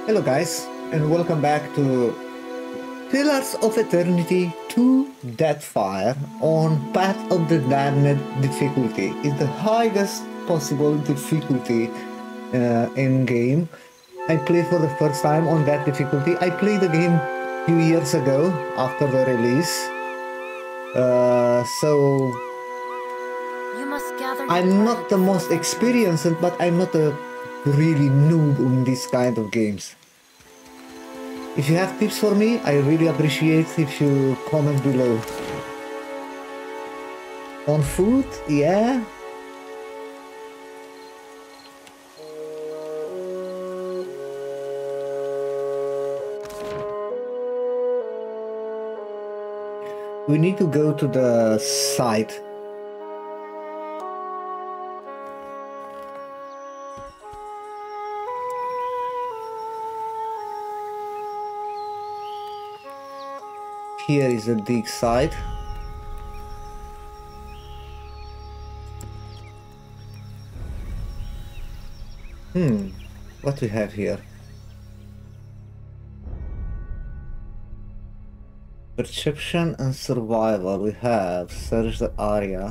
Hello guys, and welcome back to Pillars of Eternity 2 Deadfire on Path of the Damned difficulty. It's the highest possible difficulty in game. I played for the first time on that difficulty. I played the game a few years ago after the release. So I'm not the most experienced, but I'm not a really noob in this kind of games. If you have tips for me, I really appreciate if you comment below. On food, yeah. We need to go to the site. Here is a Digsite. What we have here? Perception and survival. We have search the area.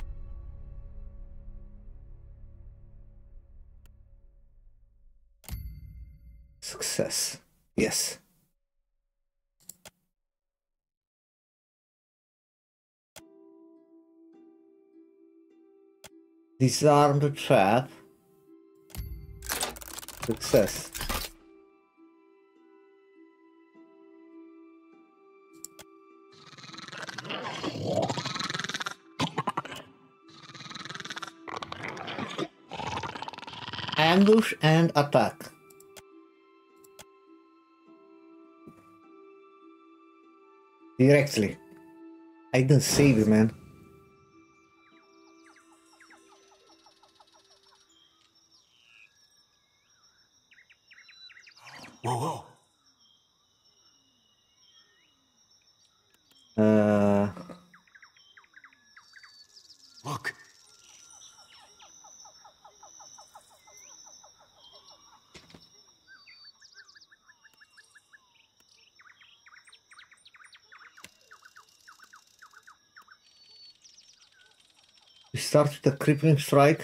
Success. Yes. Disarm the trap. Success. Ambush and attack. Directly. I didn't save it, man. Whoa. Look. We start with a crippling strike.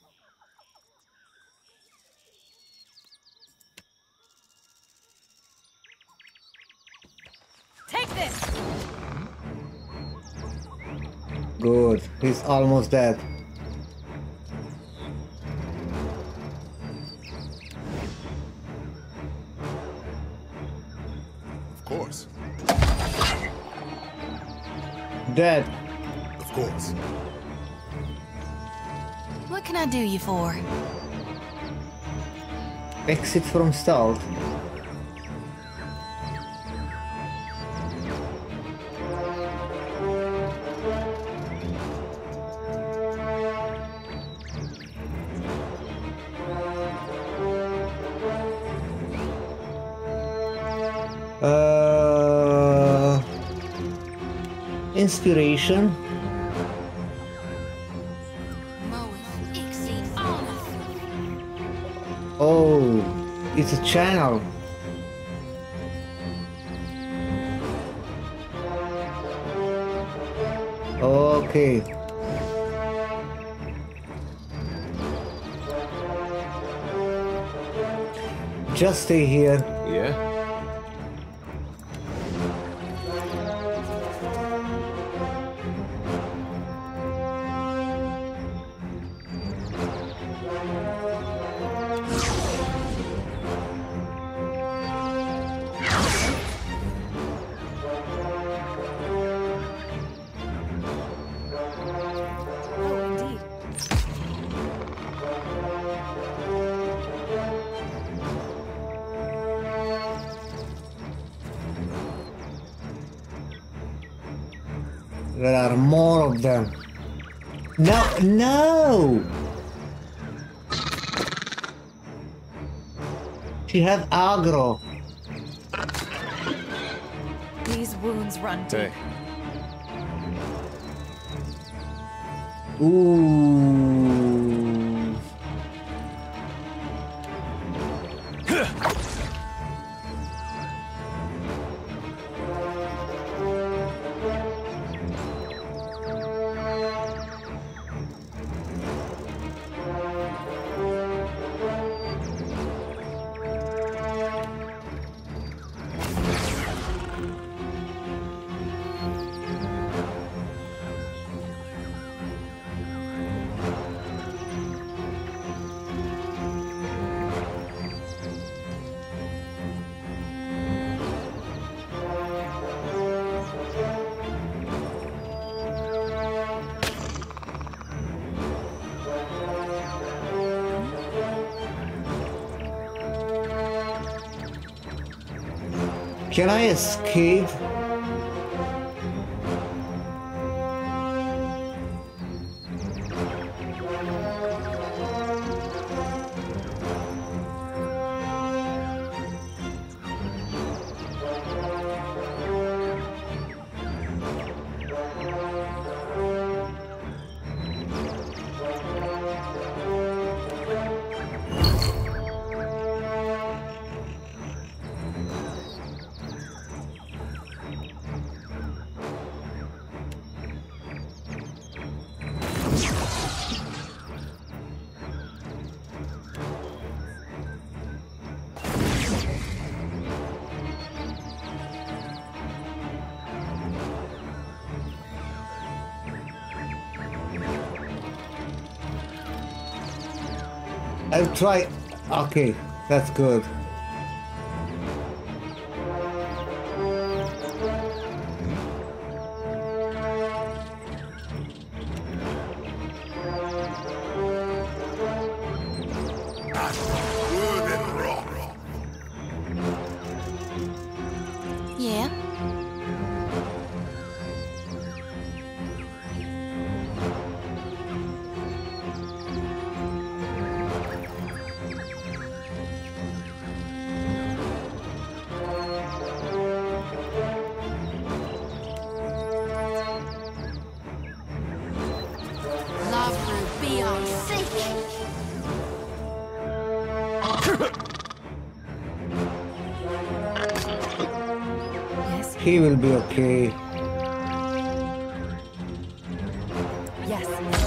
Take this. Good. He's almost dead. Of course. Dead. Of course. What can I do you for? Exit from stealth. Inspiration. Oh, it's a channel. Okay. Just stay here. Yeah? There are more of them. No! She has aggro. These wounds run deep. Hey. Ooh. Can I escape? I'll try. Okay, that's good. Wood and rock. Yeah? Love will be on sick. Yes. He will be okay. Yes.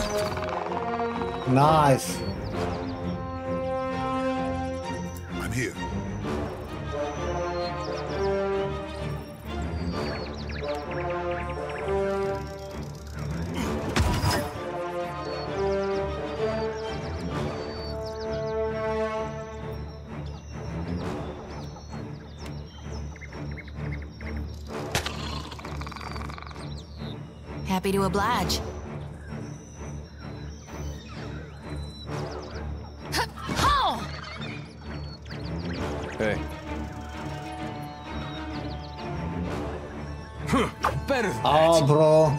Nice. I'm here. Happy to oblige. Ho! Hey. Better than Oh, bro.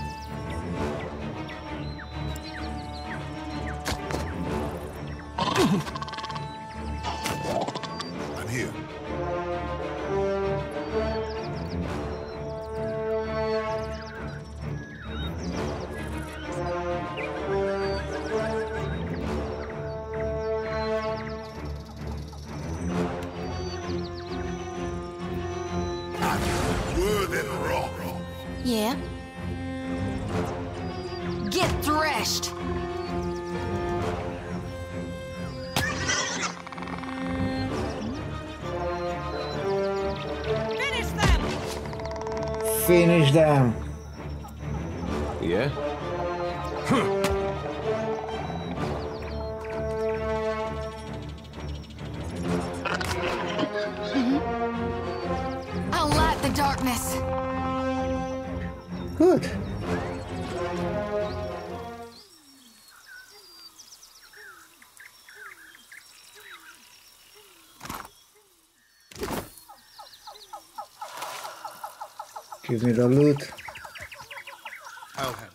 I'm here. Wood and rock. Yeah? Get threshed! Finish them! Finish them. Yeah? I'll light the darkness. Good. Give me the loot. I'll handle.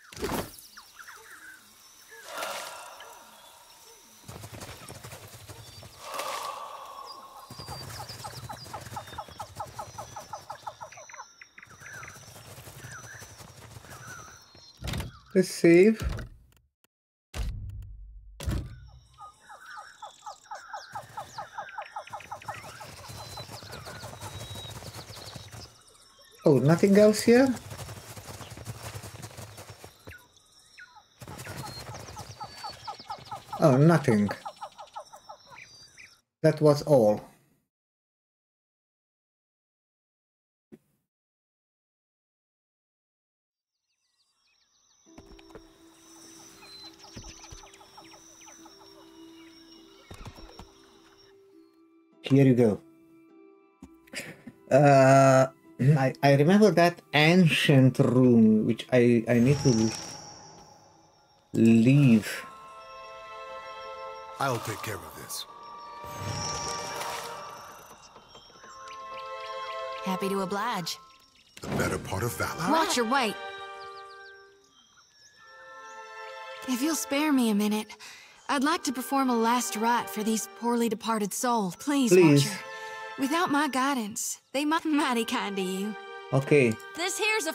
Let's save. Oh, nothing else here? Oh, nothing. That was all. Here you go. I remember that ancient room, which I need to leave. I'll take care of this. Happy to oblige. The better part of valor. Watch your weight. If you'll spare me a minute, I'd like to perform a last rite for these poorly departed souls. Please, Please. Watcher. Without my guidance, they might be mighty kind to you. Okay. This here's a...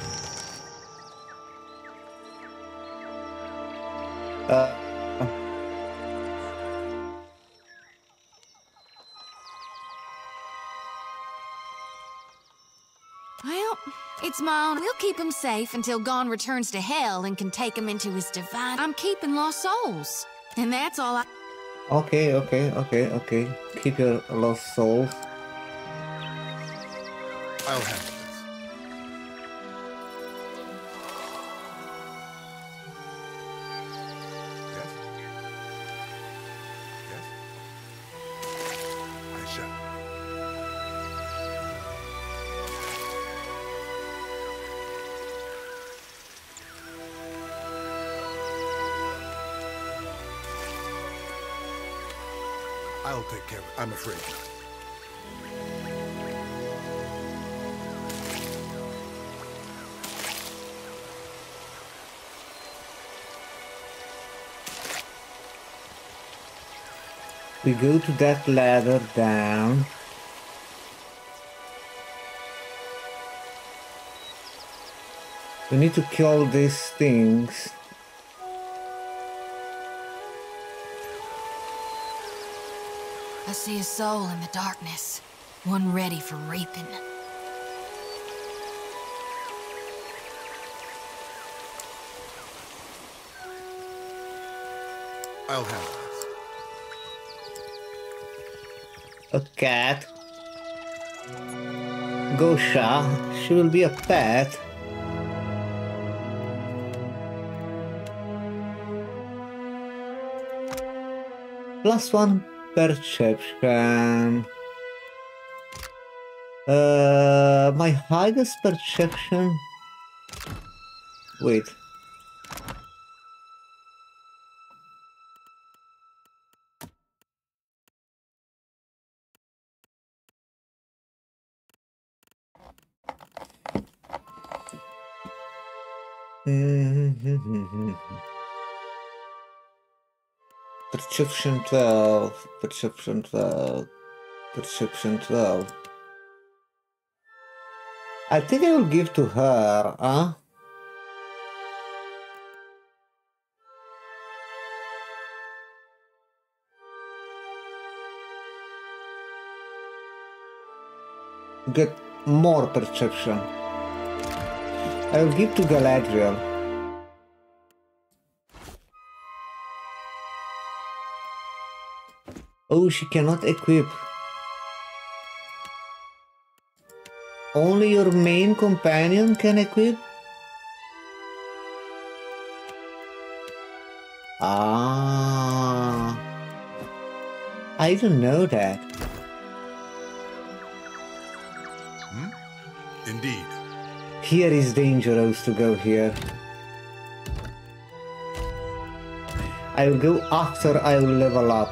Well, it's my own. We'll keep him safe until Gon returns to hell and can take him into his divine... I'm keeping lost souls. And that's all I... Okay. Keep your lost souls. I'll handle this. Yes? Yes? I shall. I'll take care of it. I'm afraid not. We go to that ladder down. We need to kill these things. I see a soul in the darkness. One ready for reaping. I'll handle this. A cat. Gosha. She will be a pet. +1 perception. My highest perception. Wait. Perception 12, perception 12, perception 12. I think I will give to her, huh? Get more perception. I will give to Galadriel. Oh, she cannot equip. Only your main companion can equip? Ah, I don't know that. Indeed. Here is dangerous to go here. I will go after I will level up.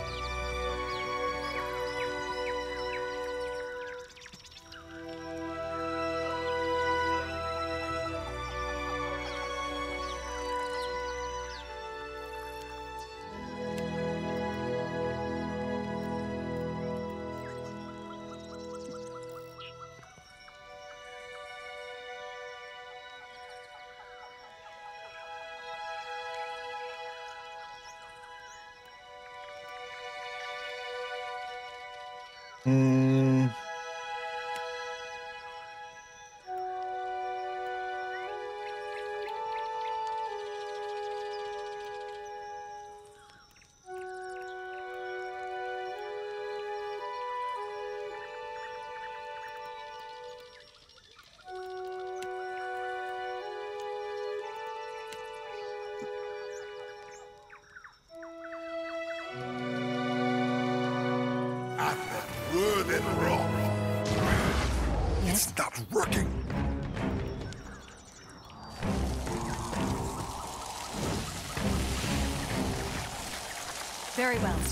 At that word and rock. Yes? It's not working. Very well.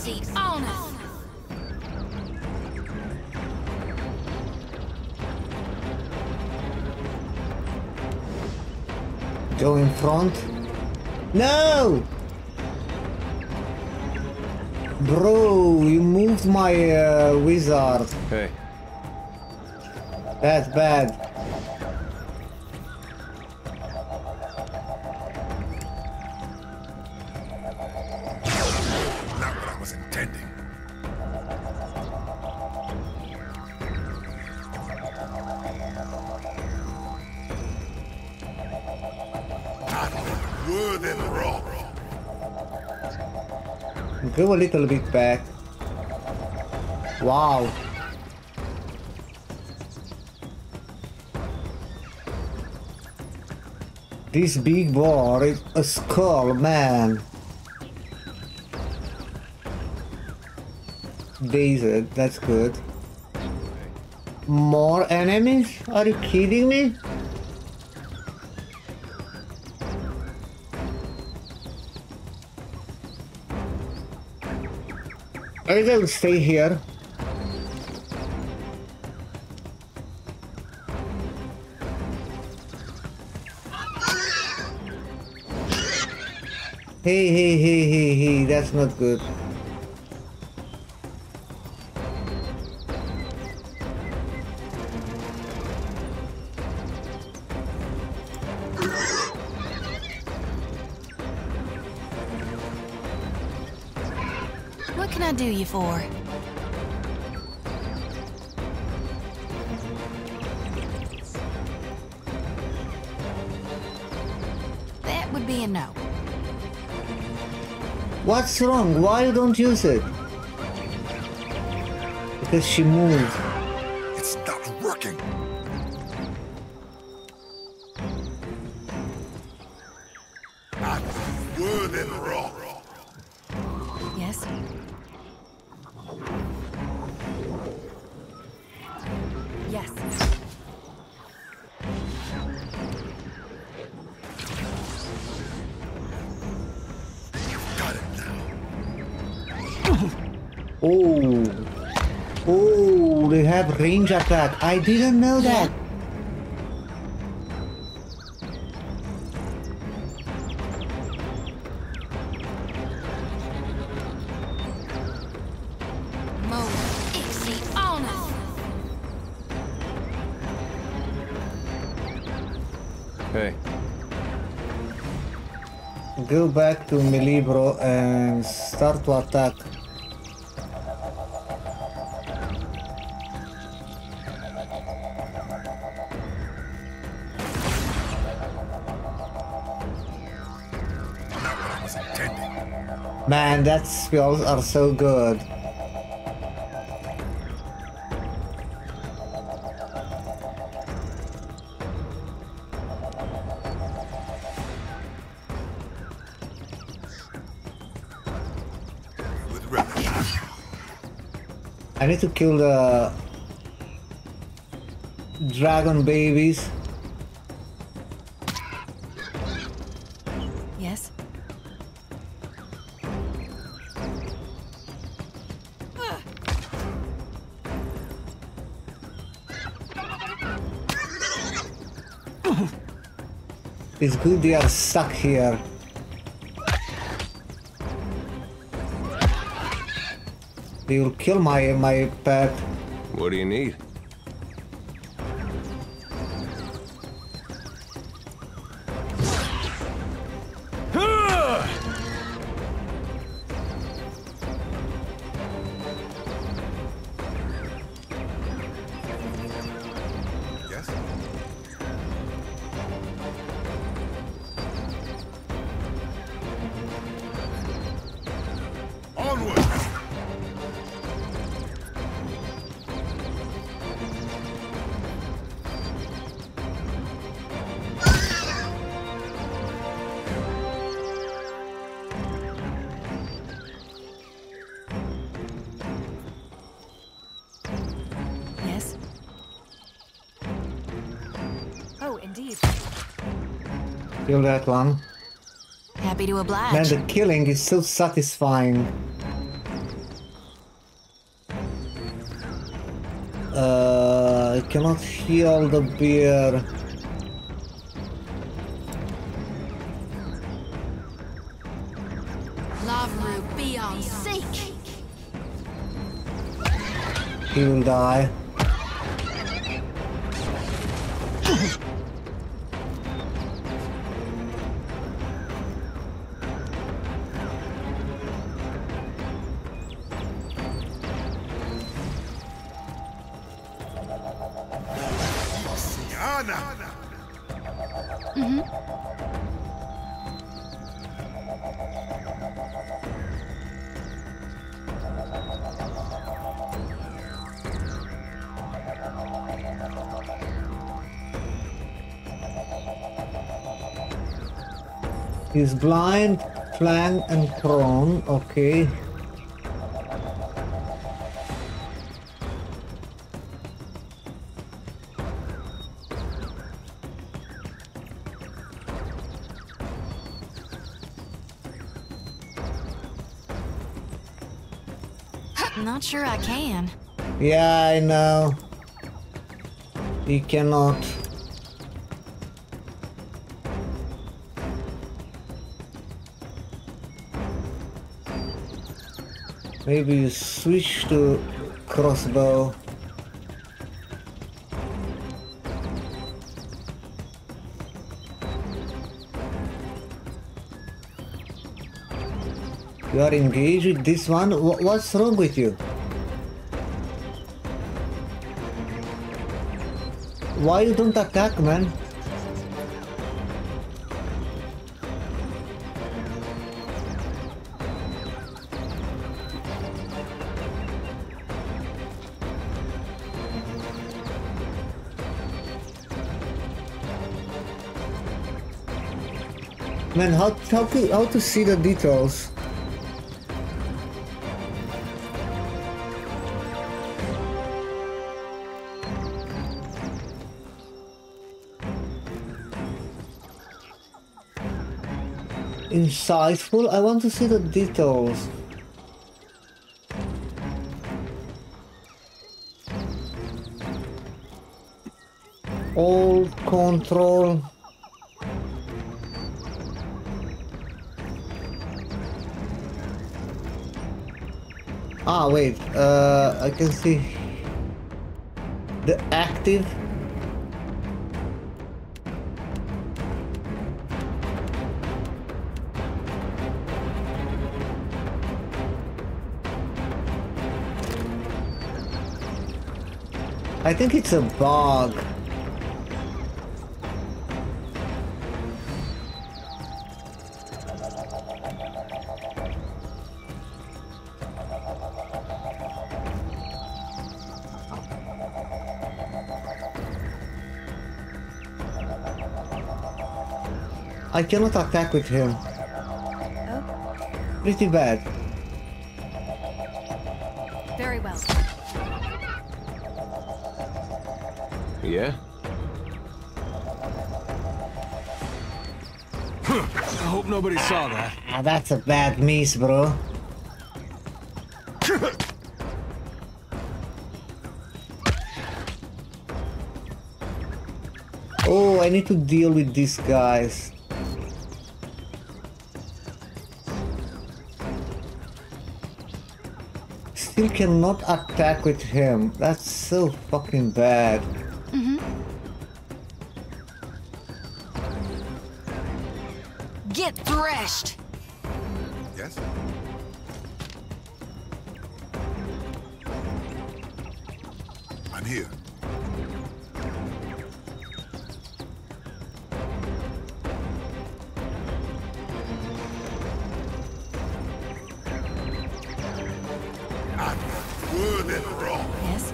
Easy on us. Go in front. No! Bro, you moved my wizard. Hey, That's bad. Not what I was intending. Wood and rock. Go a little bit back. Wow. This big boar is a skull, man. Dazed, that's good. More enemies? Are you kidding me? I will stay here. Hey, that's not good. What can I do you for? That would be a no. What's wrong? Why you don't use it? Because she moved. It's not working. Not wood and rock. Yes? Yes. Got it now. Oh, they have range attack. I didn't know that. Hey, Go back to melee, bro, and start to attack. Not what I was intending. Man, that spells are so good. With relish. I need to kill the dragon babies. Yes? It's good they are stuck here. They will kill my pet. what do you need? Yes? Onward! Yes? Oh, indeed. Kill that one. Happy to Man, oblige. the killing is so satisfying. I cannot heal the beer. Lavru, be on seek. He will die. He's blind, flank, and prone. Okay. Not sure I can. Yeah, I know. He cannot. Maybe you switch to crossbow. You are engaged with this one? What's wrong with you? Why you don't attack, man? Man, how to see the details? Insightful? I want to see the details. All control. Ah, wait, I can see the active. I think it's a bug. I cannot attack with him. Pretty bad. Very well. Yeah? I hope nobody saw that. Ah, that's a bad miss, bro. Oh, I need to deal with these guys. Still cannot attack with him. That's so fucking bad. Get threshed. Yes? I'm here. I'm good and wrong. Yes?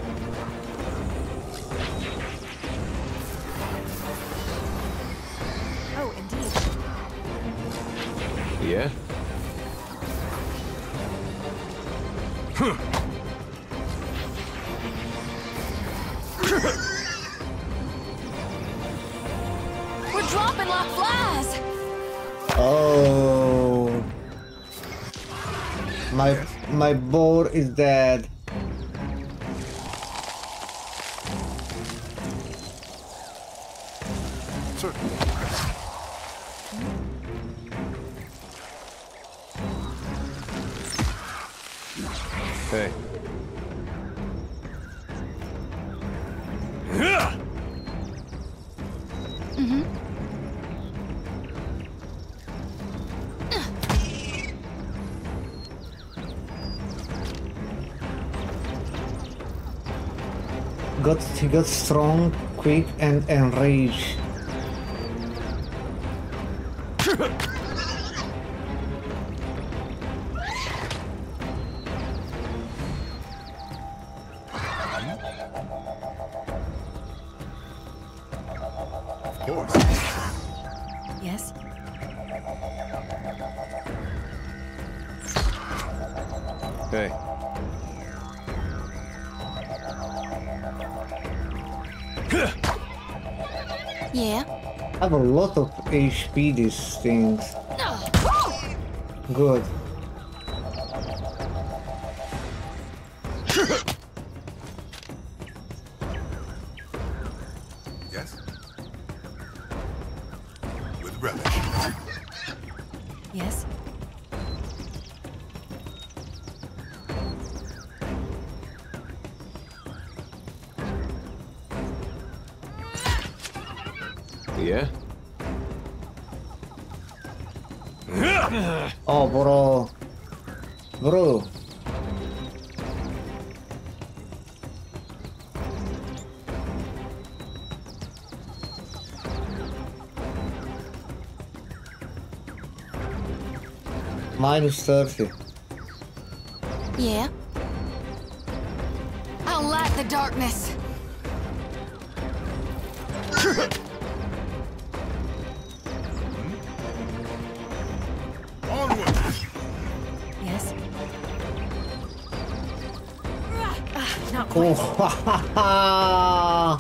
Oh, indeed. Yeah? We're dropping like flies. Oh. My boar is dead. Hey. He got strong, quick, and enraged. Of course. Yes? Hey. Yeah? I have a lot of HP, these things. Good. Yes? With relish. Yes? Yeah? Oh, bro. Bro. Minus 30. Yeah? I'll light the darkness. Onward! Yes? Not Oh, quite. ha ha ha!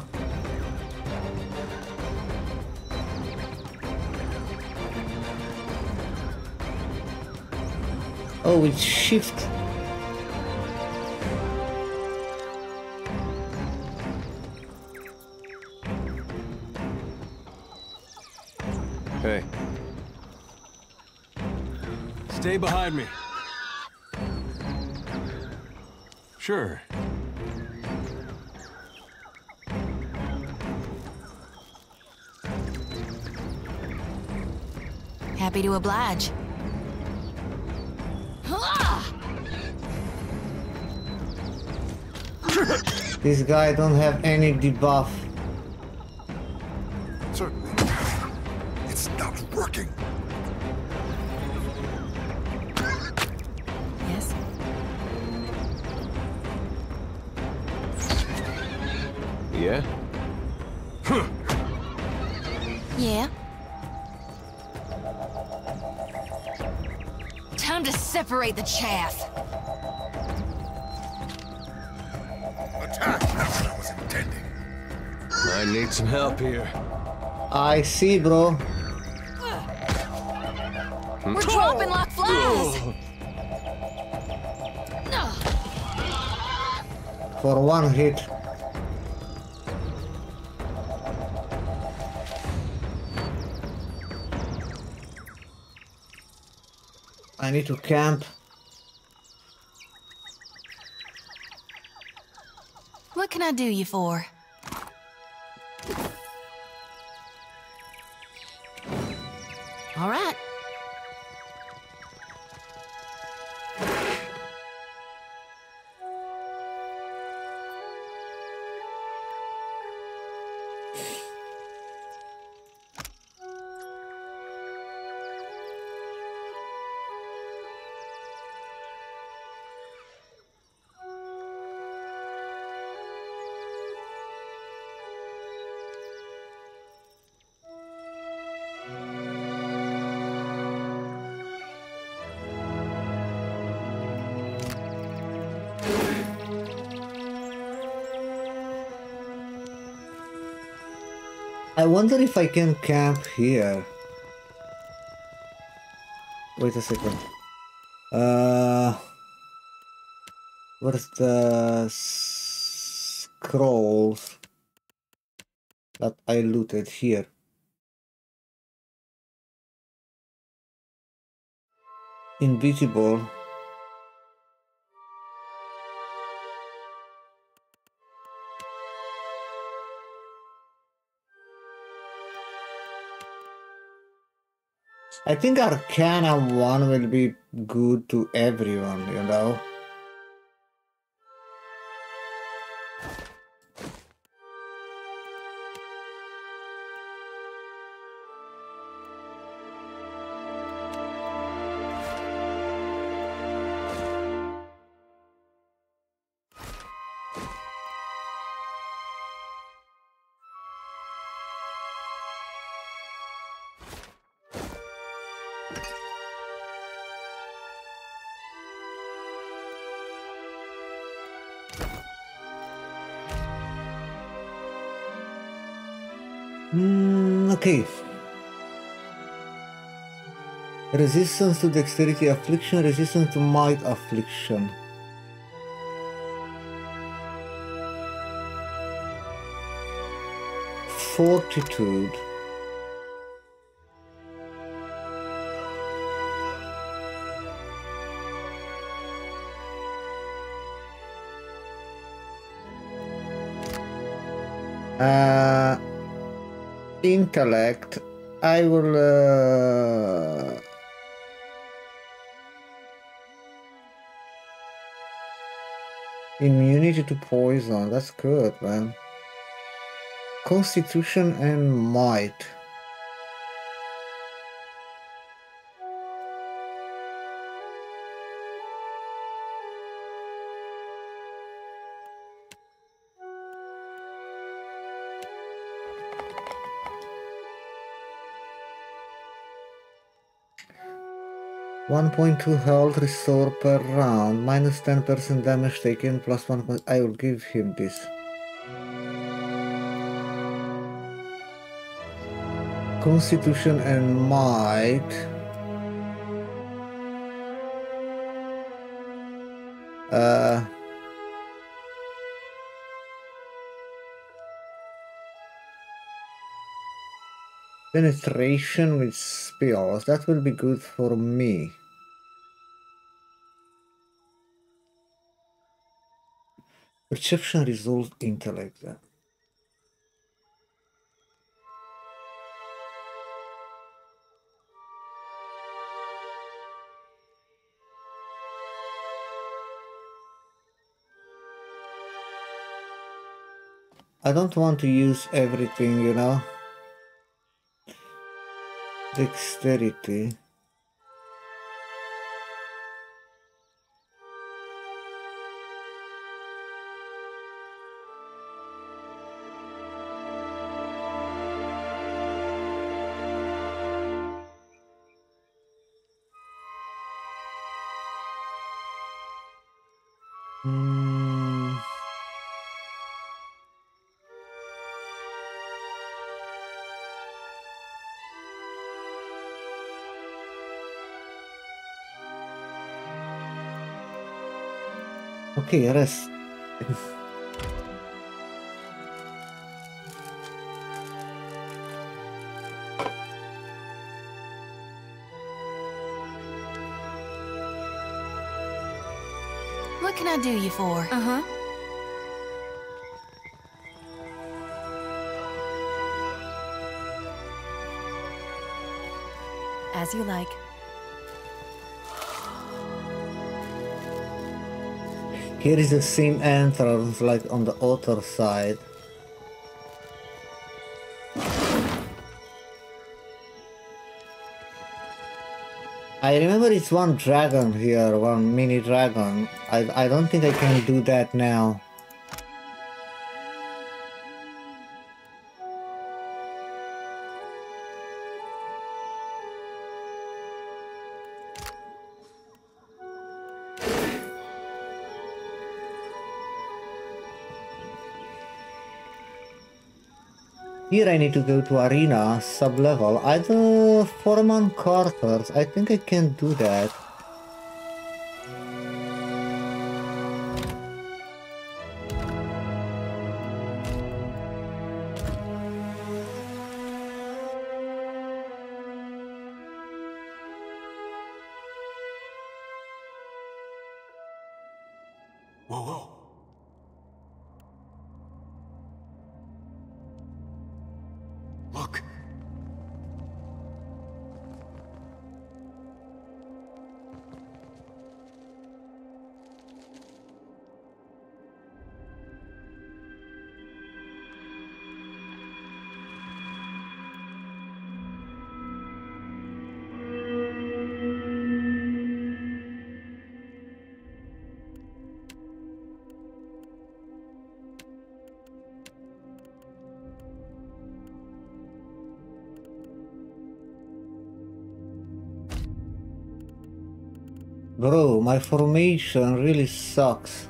Oh, it's shift. Hey. Stay behind me. Sure. Happy to oblige. This guy don't have any debuff. Certainly. It's not working. Yes? Yeah? Yeah? Time to separate the chaff. Attack! That's what I was intending. I need some help here. I see, bro. We're dropping like flies. For one hit. I need to camp. What can I do you for? All right. I wonder if I can camp here. Wait a second. Where's the scrolls that I looted here? invisible. I think Arcana 1 will be good to everyone, you know? Okay. Resistance to dexterity affliction, resistance to might affliction. Fortitude. Intellect. I will immunity to poison. That's good, man. Constitution and might. (1.2 health restore per round, minus 10% damage taken, plus 1. I will give him this. Constitution and might. Penetration with spells. That will be good for me. Perception, resolve, intellect. I don't want to use everything, you know. Dexterity. Okay, rest. What can I do you for? Uh-huh. As you like. Here is the same entrance like on the other side. I remember it's one dragon here, one mini dragon. I don't think I can do that now. Here I need to go to arena, sub-level. Either Foreman quarters, I think I can do that. Whoa, whoa. Look. Bro, my formation really sucks.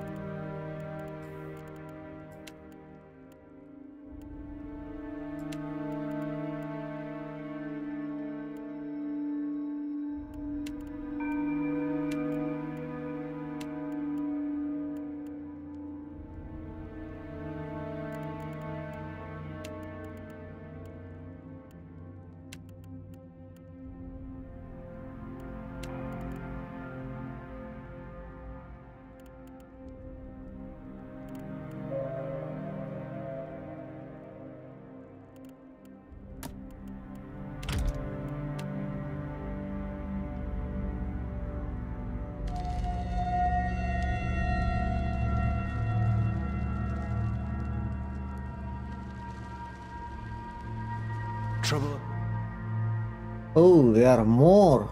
Trouble? Oh, there are more.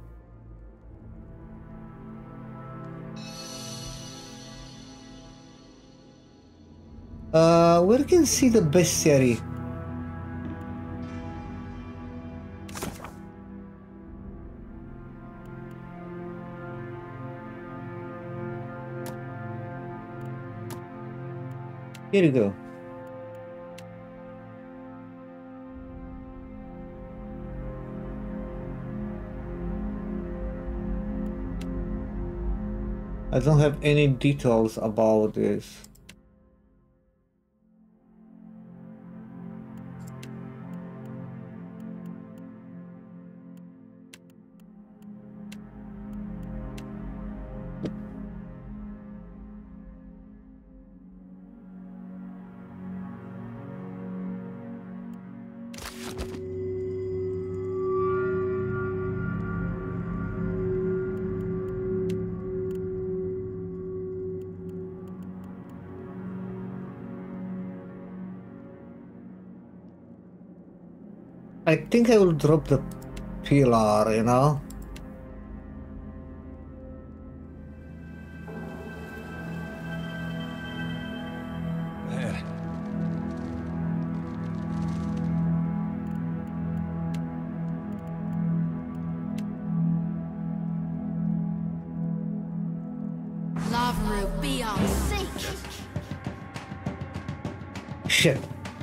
Where can you see the bestiary? Here you go. I don't have any details about this. I think I will drop the pillar, you know? Ahead. Lava be on sink. Shit.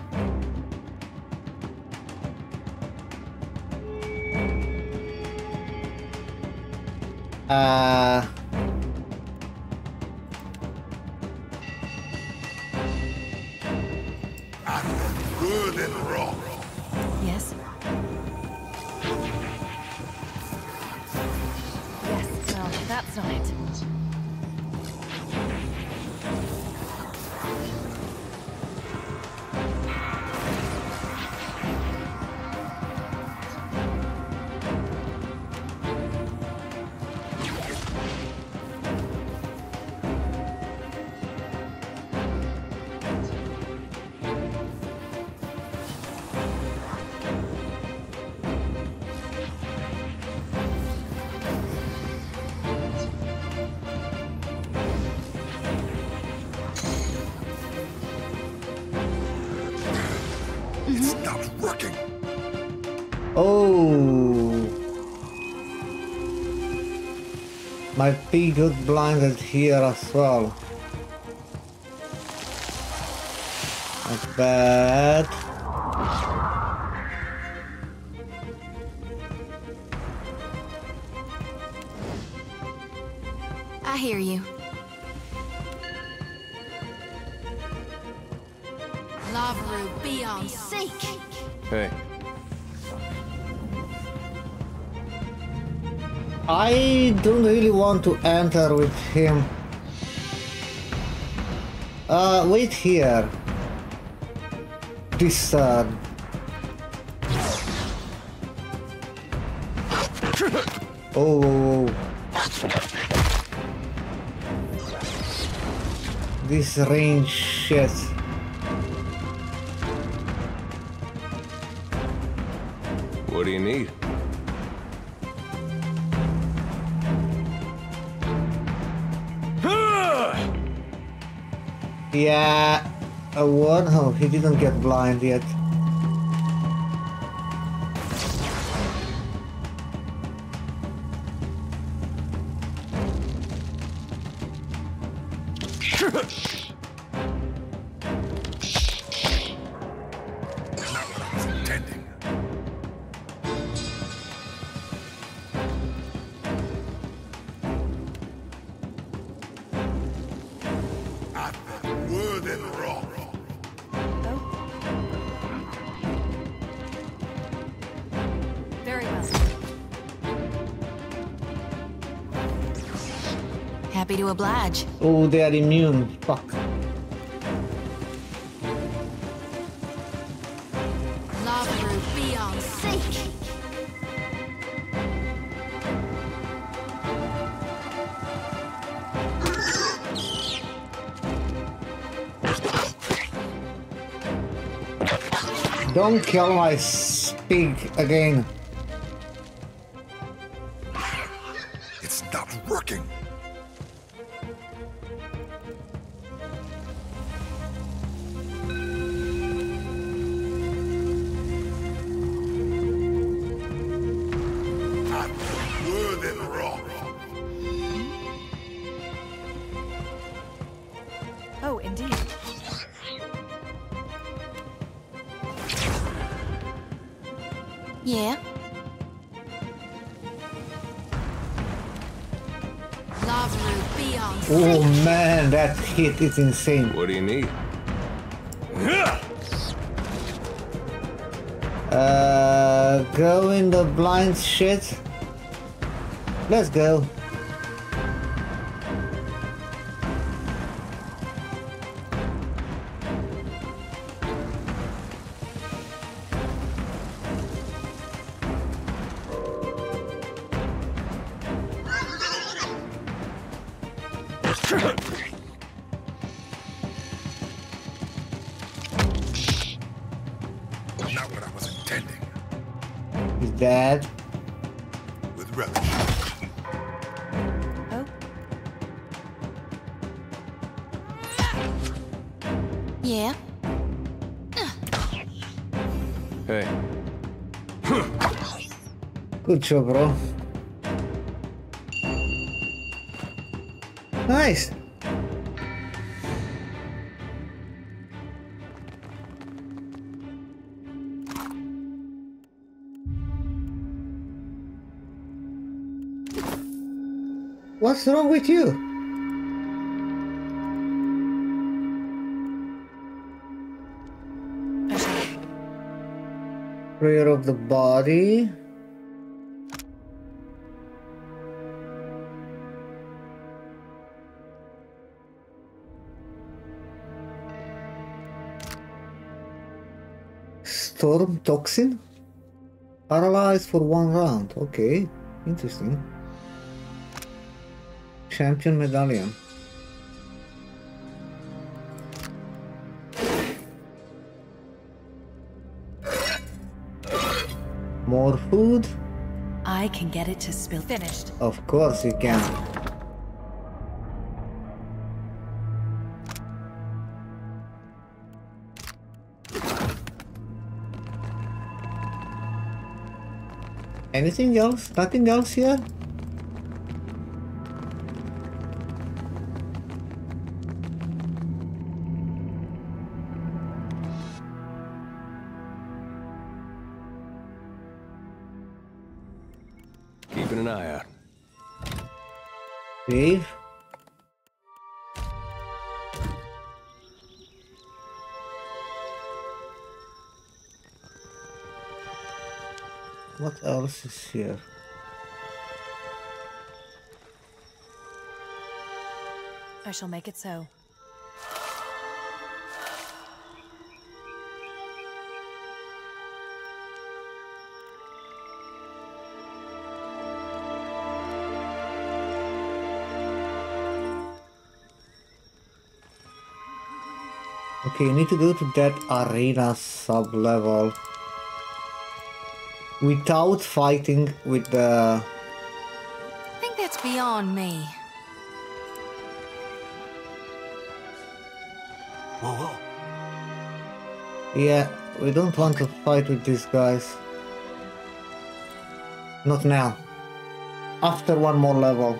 Good and raw. Yes? Yes, well, that's not it. It's not working. Oh. My pig got blinded here as well. Not bad. I hear you. Lava be on sink. Hey. I don't really want to enter with him. Wait here. Discern. Oh. This range shit. What do you need? Yeah, a word? Oh, he didn't get blind yet. Not what I was intending. I found wood and rock. Very well. Happy to oblige. Oh, they are immune. Fuck. Lava root beyond seek. Don't kill my pig again. It's not working. I found wood and rock. Oh, indeed. Yeah. Lava root beyond Oh seek. man, that hit is insane. What do you need? Go in the blind shit. Let's go. Not what I was intending. He's dead. With relish. Oh, Yeah. Hey, Good job, bro. Nice. What's wrong with you? I shall. Prayer of the body. Storm toxin? Paralyzed for 1 round. Okay, interesting. Champion medallion. More food? I can get it to spill. Finished. Of course you can. Anything else? Nothing else here? keeping an eye out. Save. What else is here? I shall make it so. Okay, you need to go to that arena sub-level without fighting with the... I think that's beyond me. Whoa, whoa. Yeah, we don't want to fight with these guys. Not now. After one more level.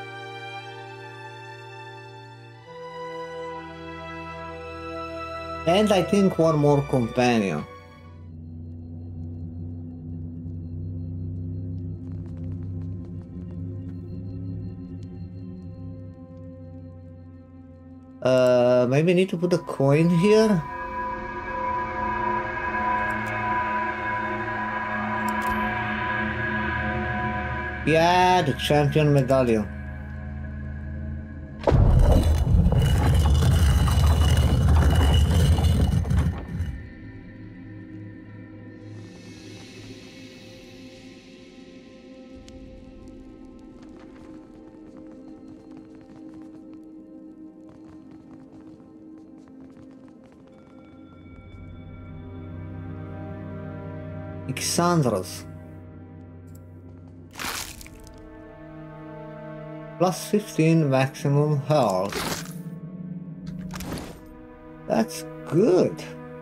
And I think one more companion. Maybe I need to put a coin here? Yeah, the champion medallion. Xandros. Plus 15 maximum health. That's good.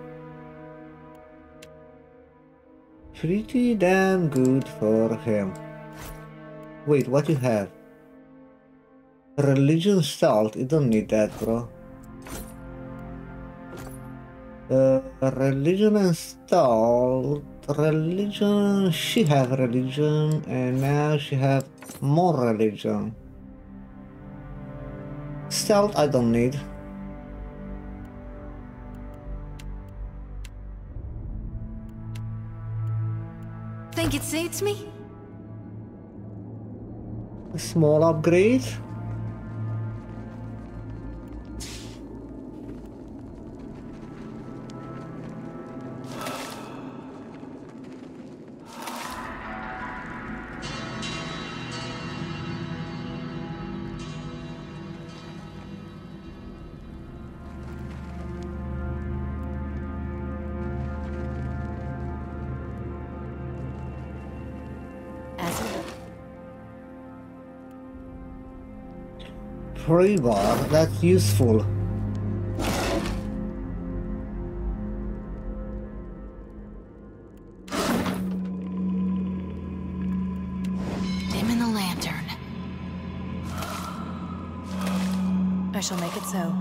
Pretty damn good for him. Wait, what you have? Religion stealth, you don't need that, bro. Religion and stealth. Religion, she have religion, and now she have more religion. Stealth, I don't need. Think it suits me? A small upgrade. Free bar, that's useful. Dimming the lantern. I shall make it so.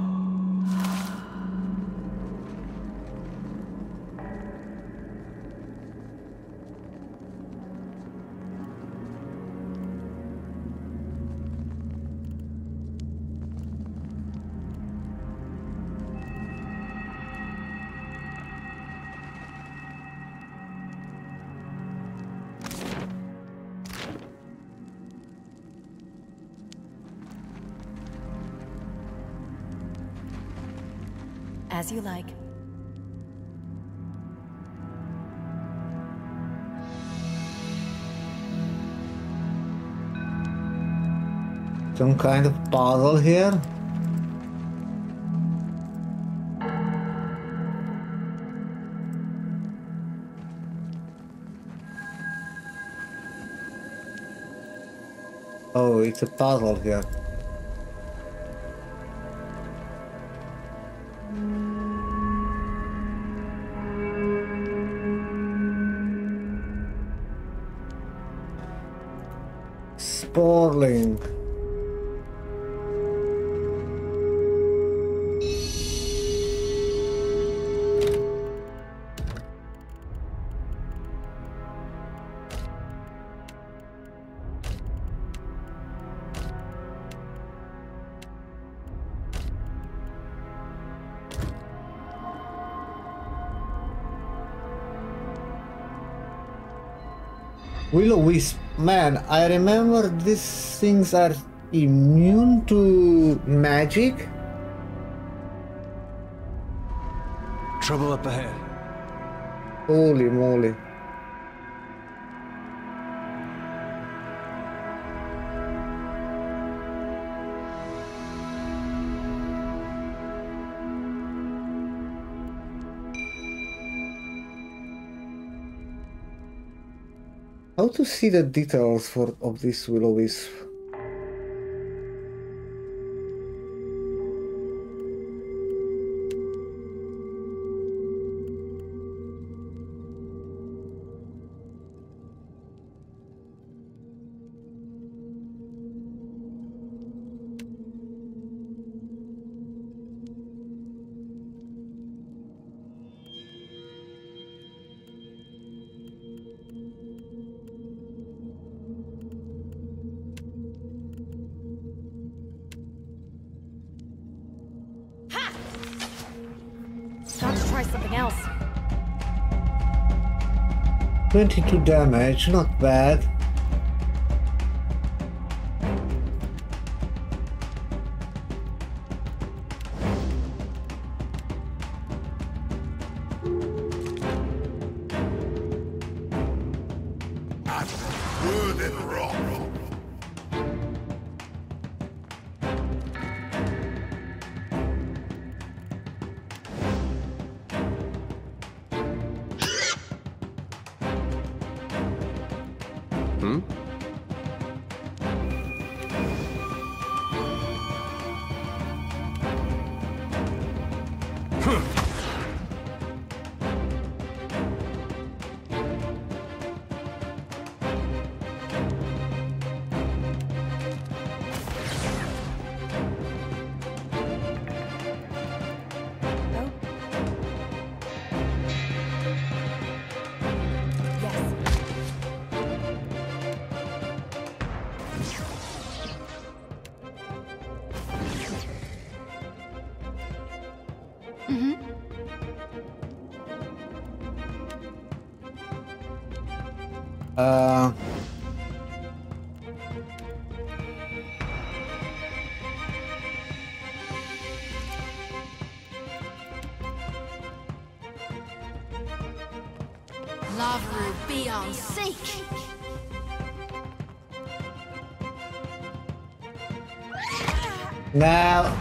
As you like. Some kind of puzzle here. Oh, it's a puzzle here. Sporling. Will-o-wisp. Man, I remember these things are immune to magic. Trouble up ahead. Holy moly. How to see the details of this will-o-wisp? Time to try something else. 22 damage, not bad. Wood and rock. Love be on seek. Now.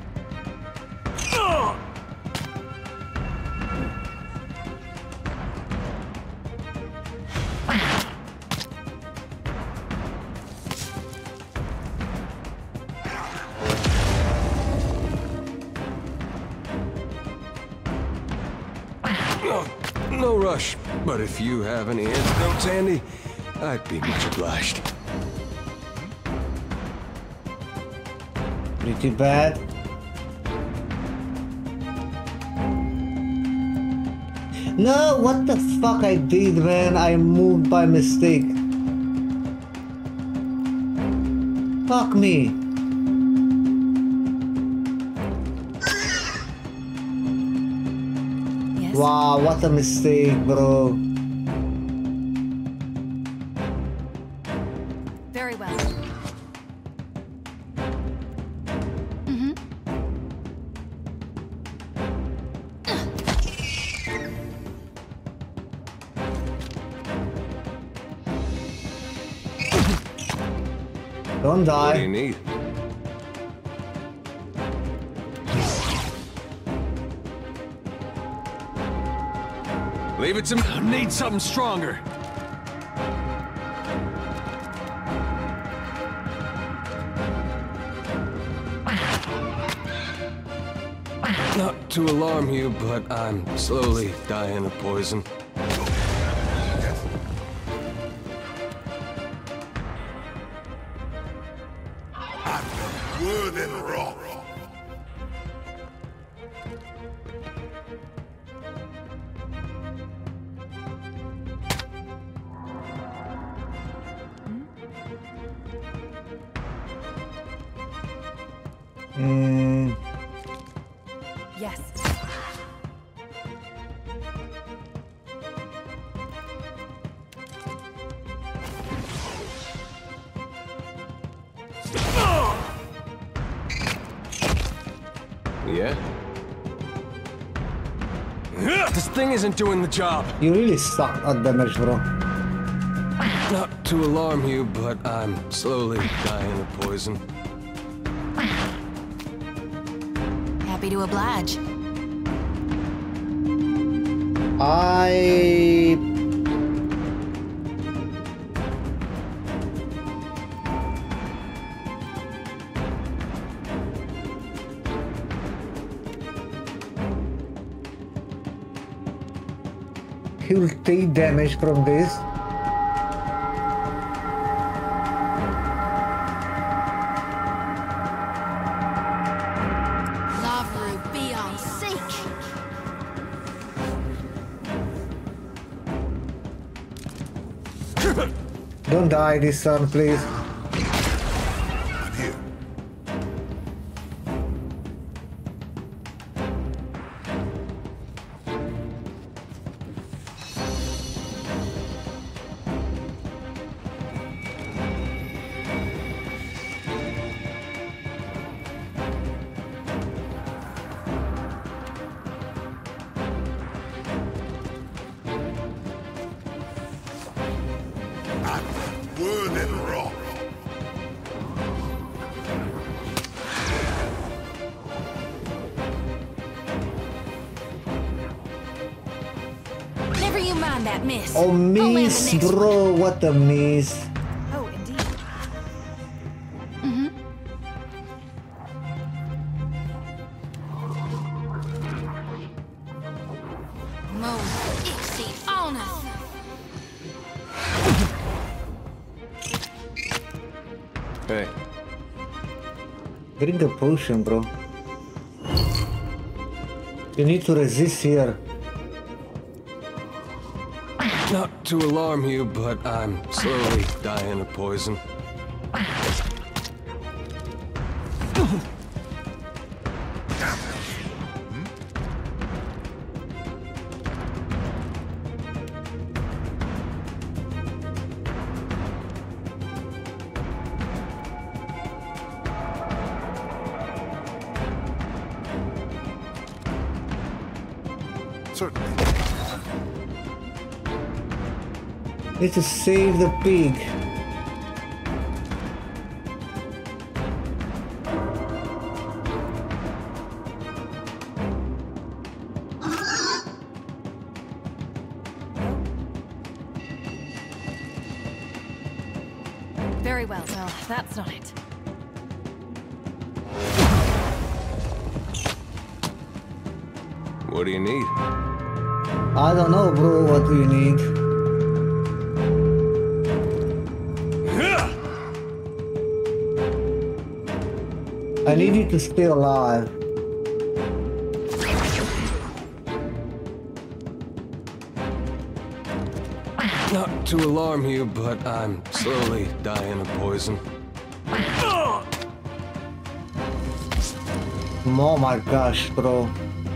No rush, but if you have any antidotes handy, I'd be much obliged. Pretty bad. No, what the fuck I did, man? I moved by mistake. Fuck me. Yes? Wow, what a mistake, bro. Very well. Don't What do you die. need? Leave it to me. I need something stronger. Not to alarm you, but I'm slowly dying of poison. Wood and rock. Yes. Yeah? This thing isn't doing the job. You really suck at damage, bro. Not to alarm you, but I'm slowly dying of poison. Happy to oblige. he will take damage from this. Lavru, be on seek. Don't die this turn, please. I'm here. Word and rock. Never you mind that miss. Oh, I'll land the miss, next bro. What a miss. Oh, indeed. one. Mo, Ixie, Onus. Hey, Drink the potion, bro. You need to resist here. not to alarm you, but I'm slowly dying of poison. Certainly. Need to save the pig. Very well. Well, that's not it. What do you need? I don't know, bro, what do you need? I need you to stay alive. Not to alarm you, but I'm slowly dying of poison. Oh my gosh, bro.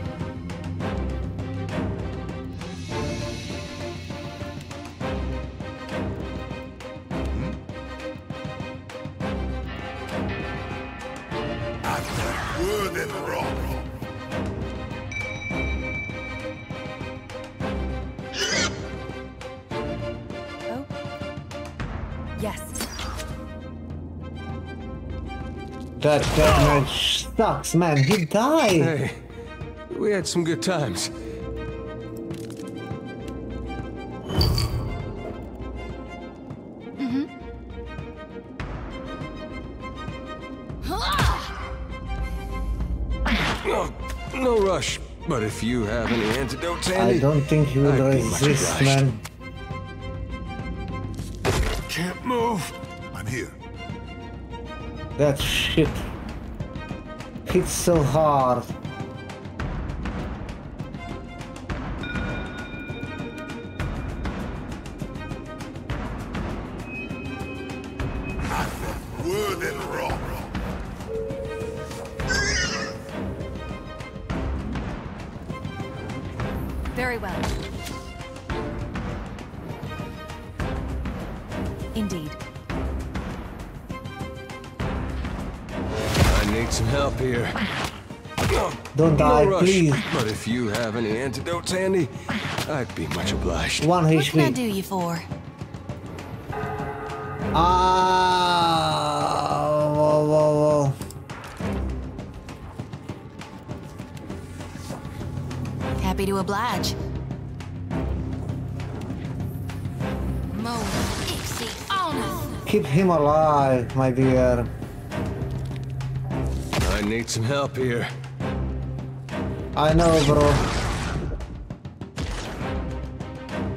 Word and rock. Oh? Yes. That man sucks, man. He died. Hey, we had some good times. Oh, no rush, but if you have any antidotes handy, I don't think he will I'd be much resist, obliged. man. Can't move. I'm here. That shit hits so hard. Word and rock. Very well. Indeed. I need some help here. Don't die, no rush, please. but if you have any antidotes handy, I'd be much obliged. 1 What can I HP. do you for? Whoa, whoa, whoa. Happy to oblige. Mo, Ixie, Onus. Keep him alive, my dear. I need some help here. I know, bro.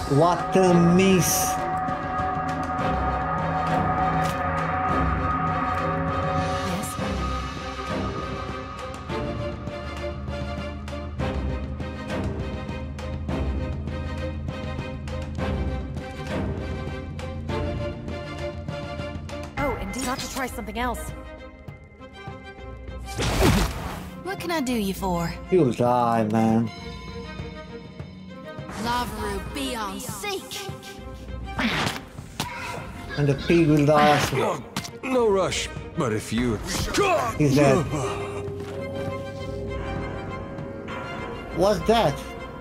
What a miss! Yes. Oh, indeed. Got to try something else. What can I do you for? You'll die, man. Lavaru, be on seek! And the pig will die as well. No rush, but if you... He's dead. What's that?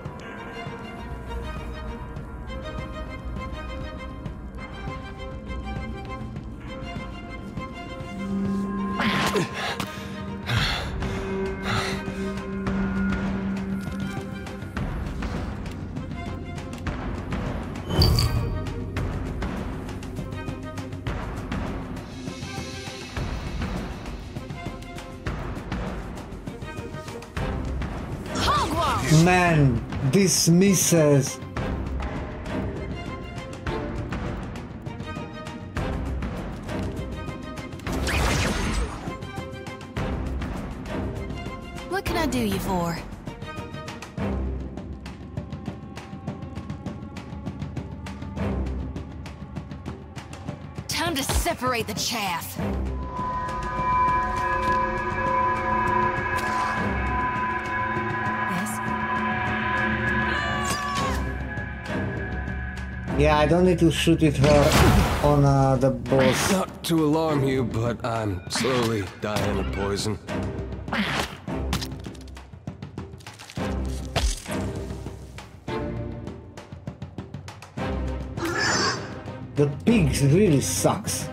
Man, this misses. What can I do you for? Time to separate the chaff. Yeah, I don't need to shoot at her on the boss. Not to alarm you, but I'm slowly dying of poison. The pig really sucks.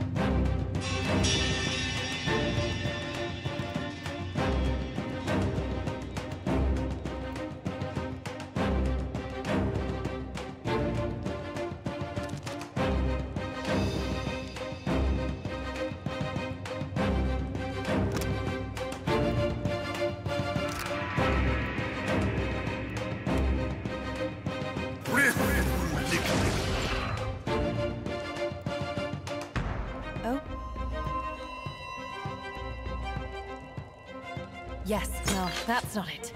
Oh? Yes, no, that's not it.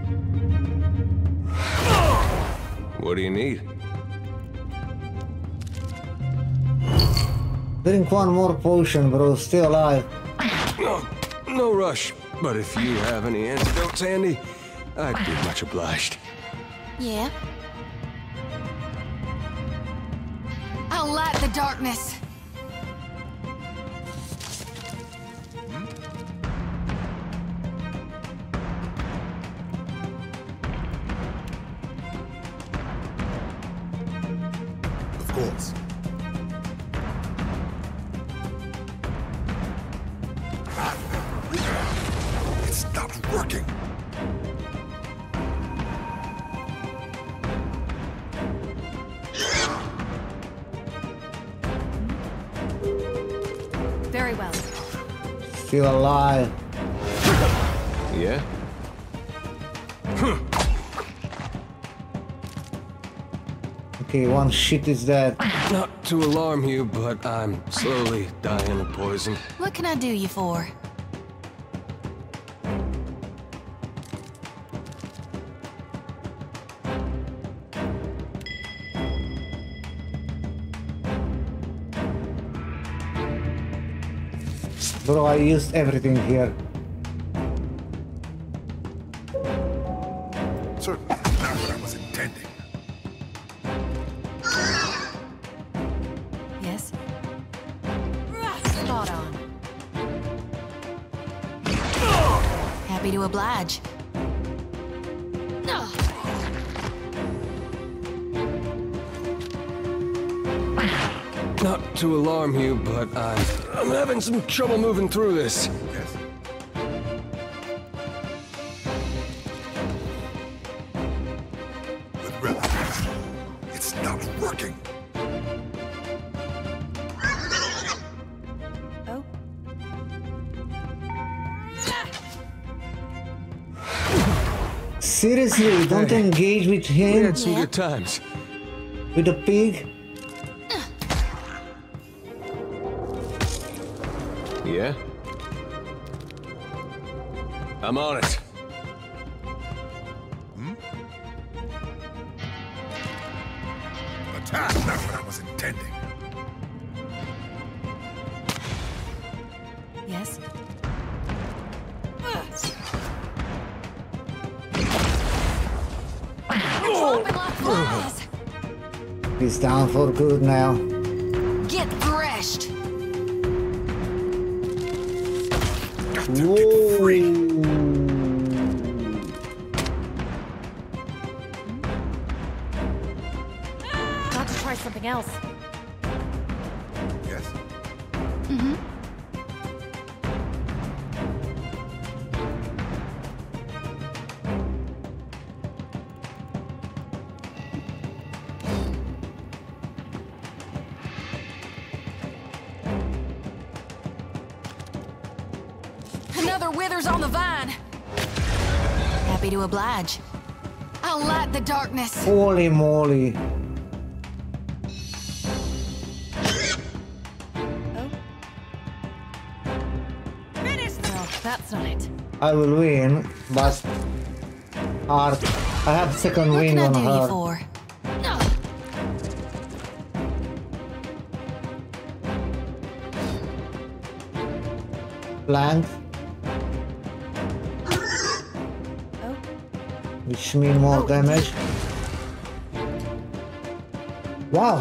What do you need? Drink one more potion, bro. Stay alive. No rush, but if you have any antidotes handy, I'd be much obliged. Yeah? I'll light the darkness. Of course. It's not working. Very well. Still alive. Yeah? Okay, one shit is dead. Not to alarm you, but I'm slowly dying of poison. What can I do you for? Bro, I used everything here. Certainly not what I was intending. Yes? Spot on. Happy to oblige. Not to alarm you, but I'm having some trouble moving through this. Yes. With relatives. It's not working. Oh? Seriously, don't engage with We him. had some Yeah. good times. With a pig? Yeah? I'm on it. Attack! Not what I was intending. Yes? Dropping like flies. He's down for good now. Get threshed. Whoa! Got to try something else. Yes. Another withers on the vine. Happy to oblige. I'll light the darkness. Holy moly. No, that's not it. I will win, but I have second What win can I on do you her. for? No. Flank, Oh, which mean more damage. Wow!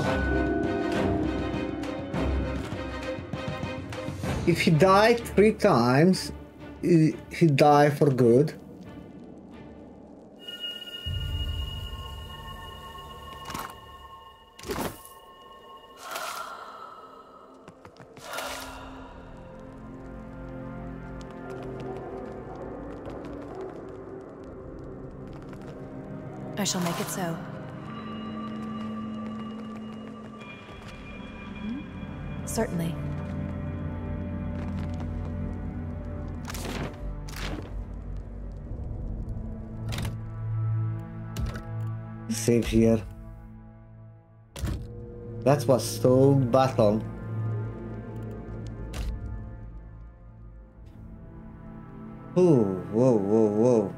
If he died 3 times, he died for good. I shall make it so. Certainly. Save here. That was so battle. Ooh, whoa, whoa, whoa.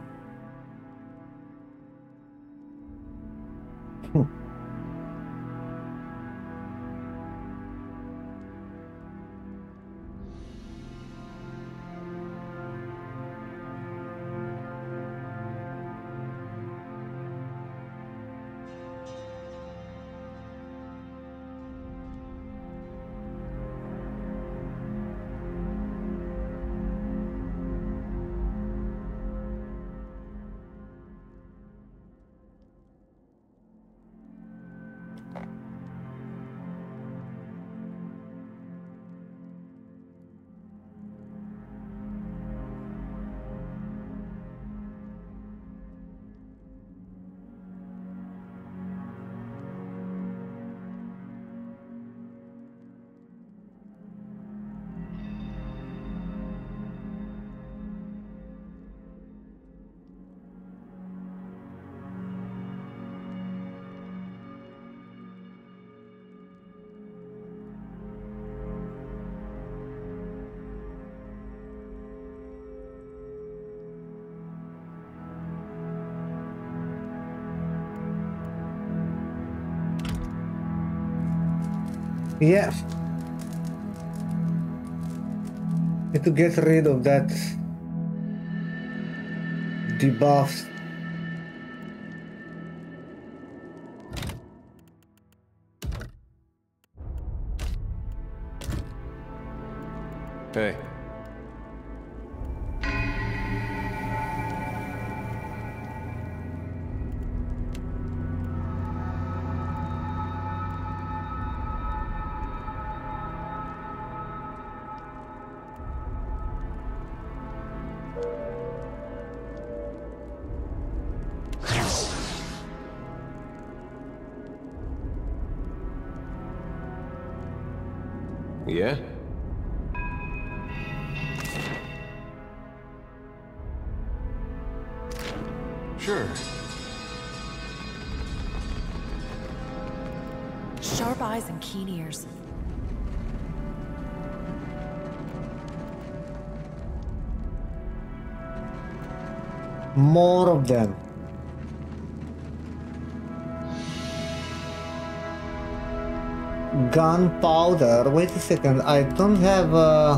Yeah. Need to get rid of that debuff. Hey. Yeah? Sure. Sharp eyes and keen ears. More of them. Gunpowder. Wait a second. I don't have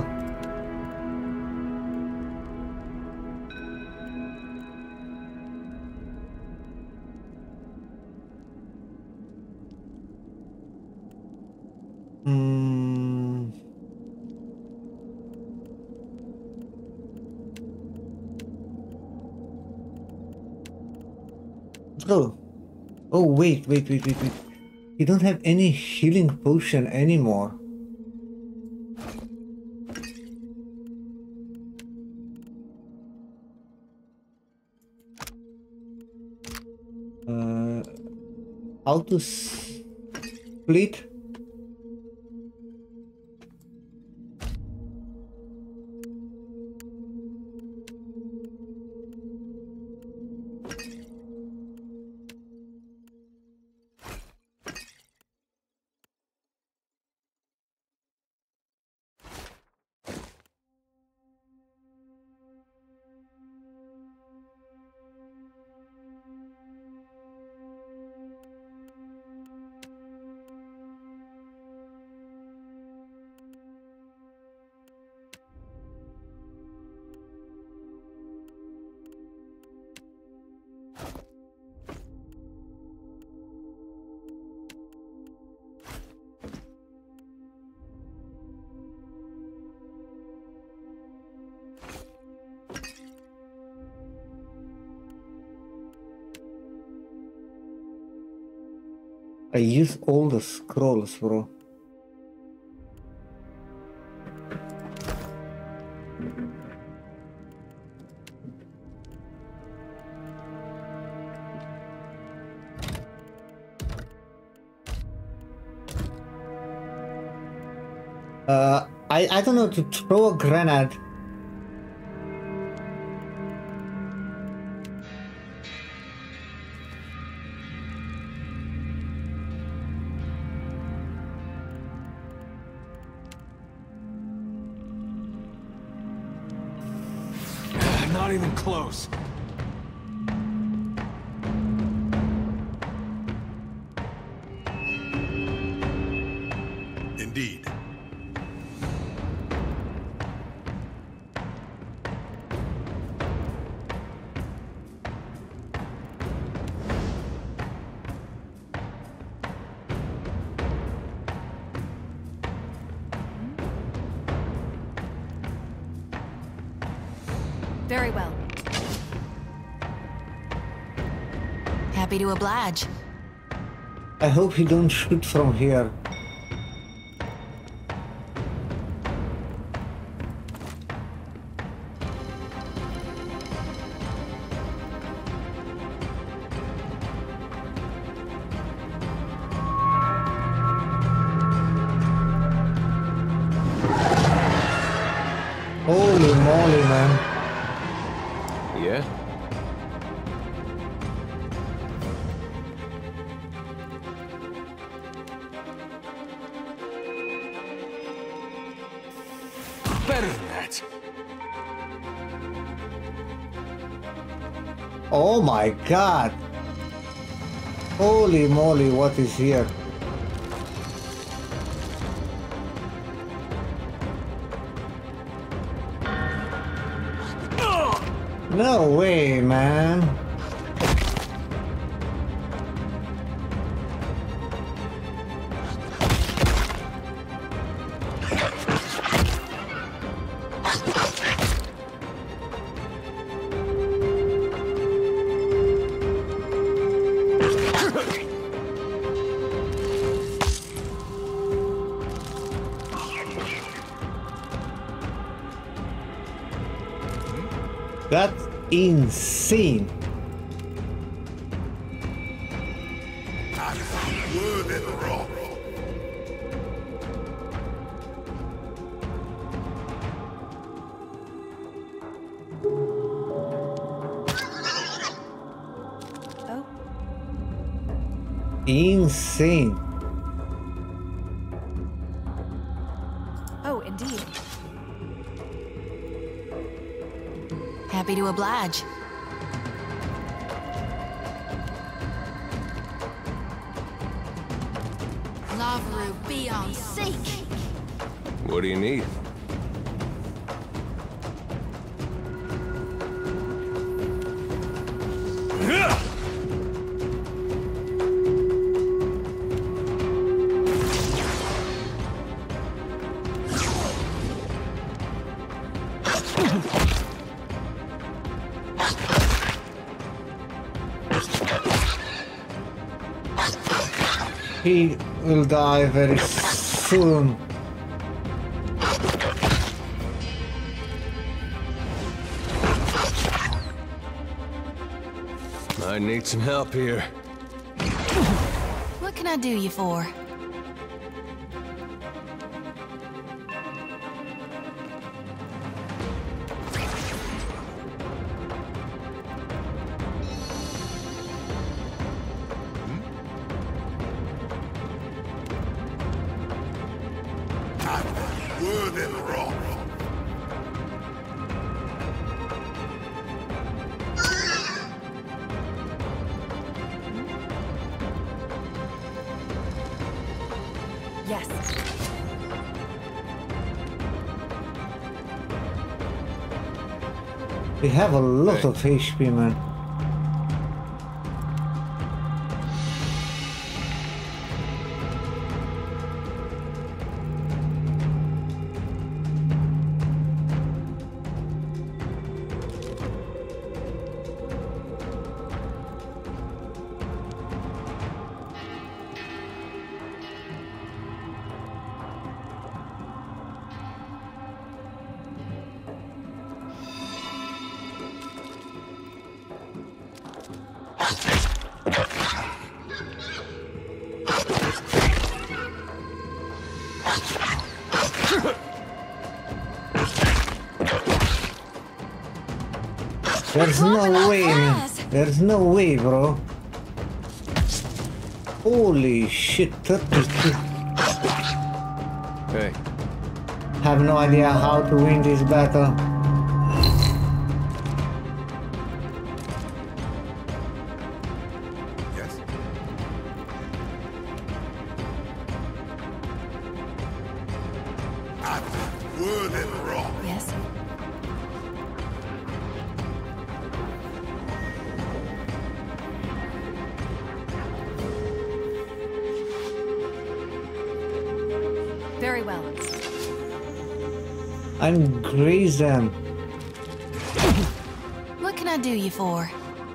Bro. Oh, wait. You don't have any healing potion anymore. How to split? I use all the scrolls, bro. I don't know, to throw a grenade. Not even close. Indeed. Very well. Happy to oblige. I hope he don't shoot from here. Holy moly, man. Yeah? Better than that. Oh my god. Holy moly, what is here? No way, man. That's insane. I found wood and rock. Oh, Insane. Happy to oblige. Lavru, be on seek! What do you need? He will die very soon. I need some help here. What can I do you for? Word in wrong. Yes. We have a lot of HP, man. There's no way, man. There's no way, bro. Holy shit, 32. Hey, Have no idea how to win this battle. Yes. Word in wrong. Yes. Very well. I'm Grayson. What can I do you for?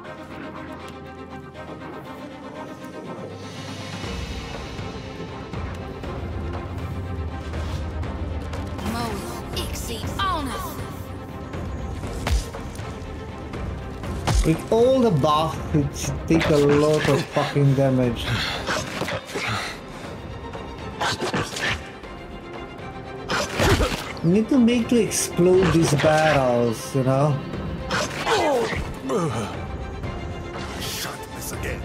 With all the buffs, it take a lot of fucking damage. Need to make to explode these barrels, you know? Shut this again.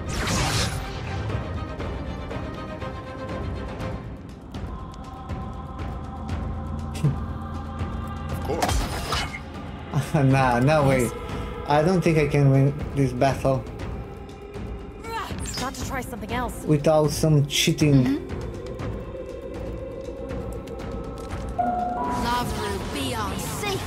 Of course. Nah, no way. I don't think I can win this battle Got to try something else. without some cheating. Lavru, be on seek!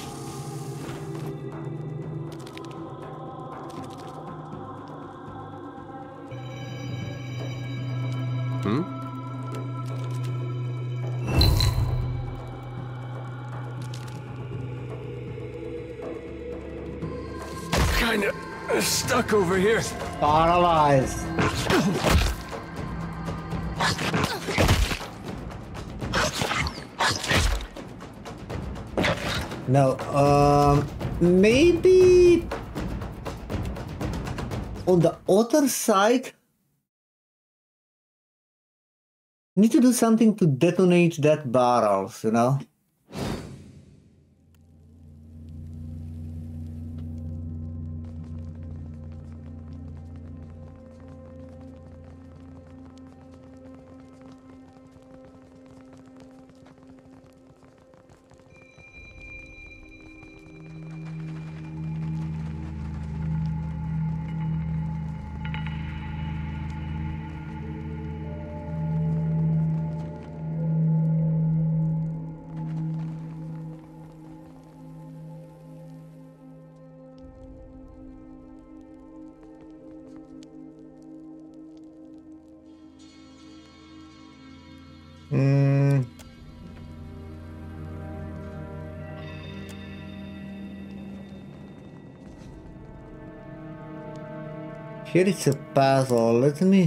kinda stuck over here. Paralyzed. No, maybe on the other side. Need to do something to detonate that barrels, you know? Here it's a puzzle, let me...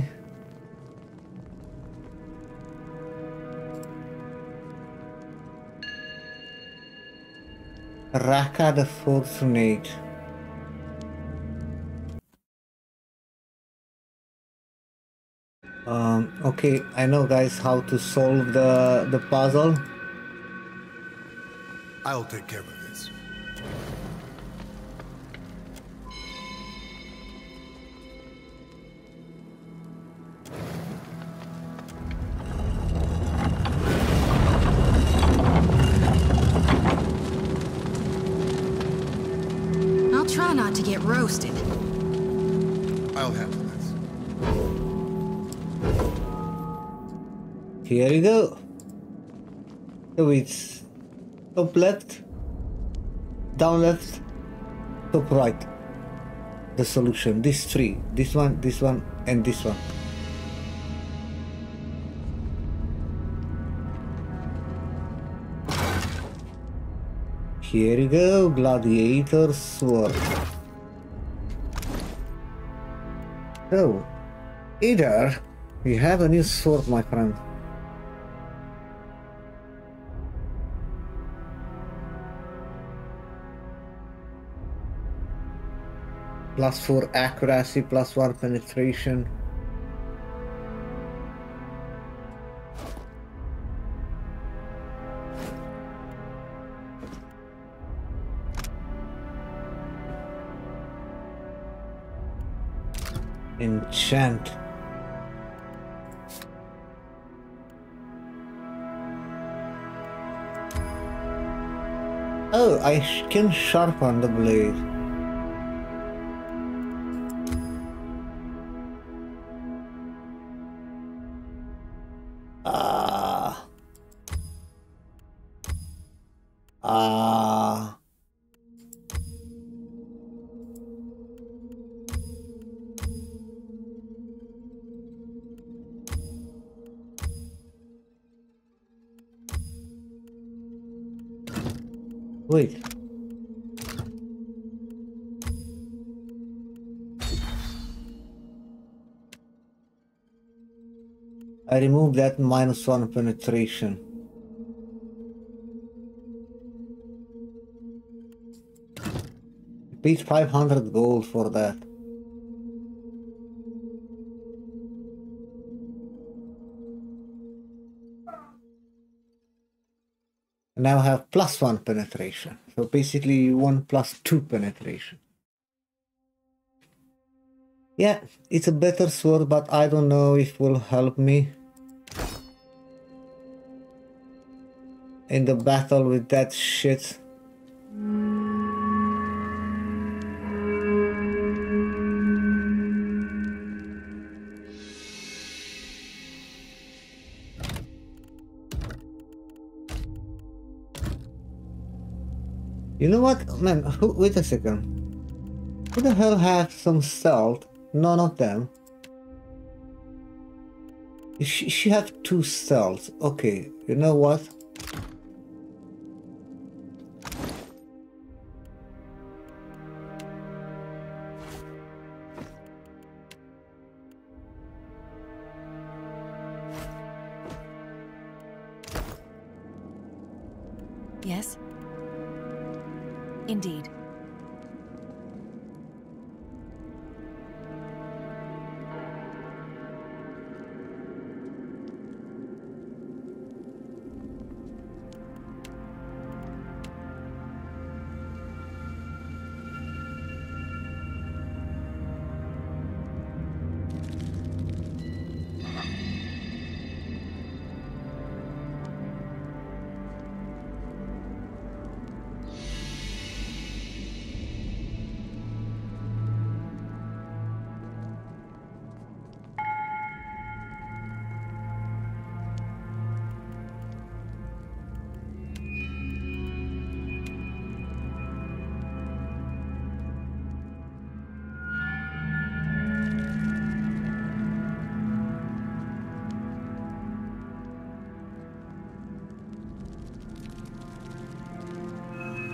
Raka the Fortunate. Okay, I know guys how to solve the puzzle. I'll take care of this. I'll try not to get roasted. I'll handle this. Here you go. So it's top left, down left, top right. The solution. These three. This one, and this one. Here you go, gladiator sword. So, either you have a new sword, my friend. +4 accuracy, +1 penetration. Enchant. Oh, I can sharpen the blade. Wait. I removed that -1 penetration. I paid 500 gold for that. Now I have +1 penetration. So basically 1 + 2 penetration. Yeah, it's a better sword, but I don't know if it will help me in the battle with that shit. You know what, man, wait a second. Who the hell has some stealth? None of them. She have 2 stealth. Okay, you know what? Yes? Indeed.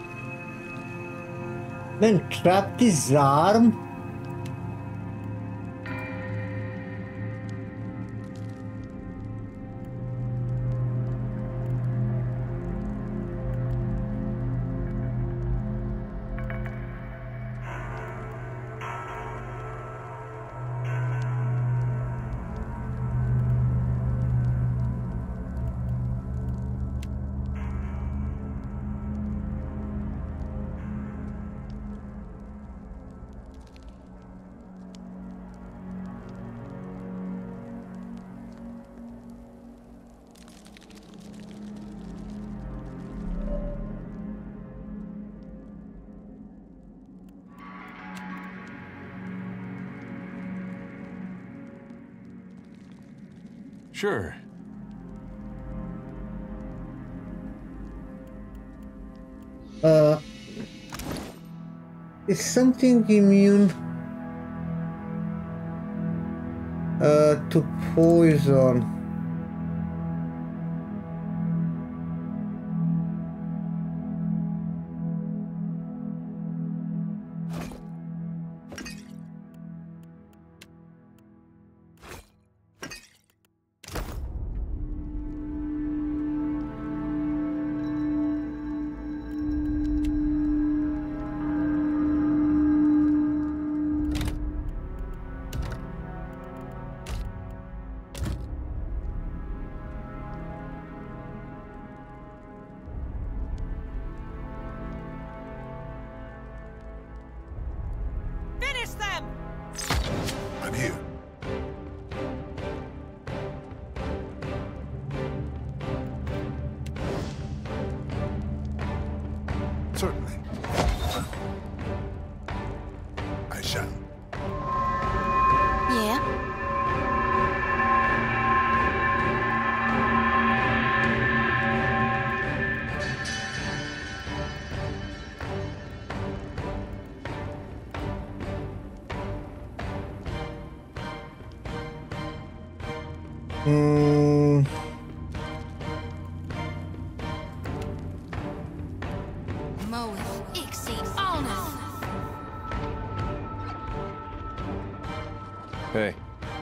Man, trapped his arm? Sure. Is something immune to poison? I'm here. Certainly. I shall. Yeah? Hey.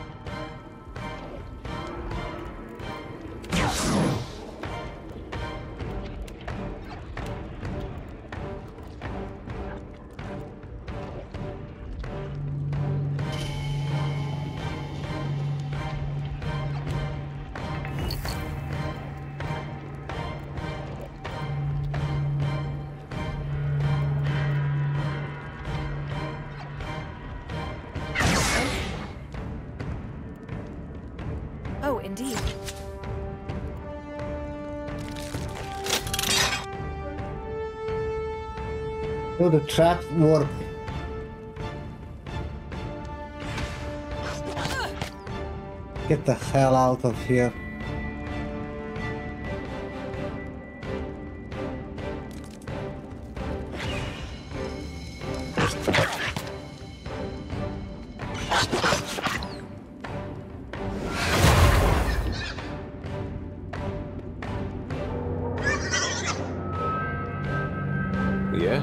Oh, indeed. So the trap work. Get the hell out of here. Yeah?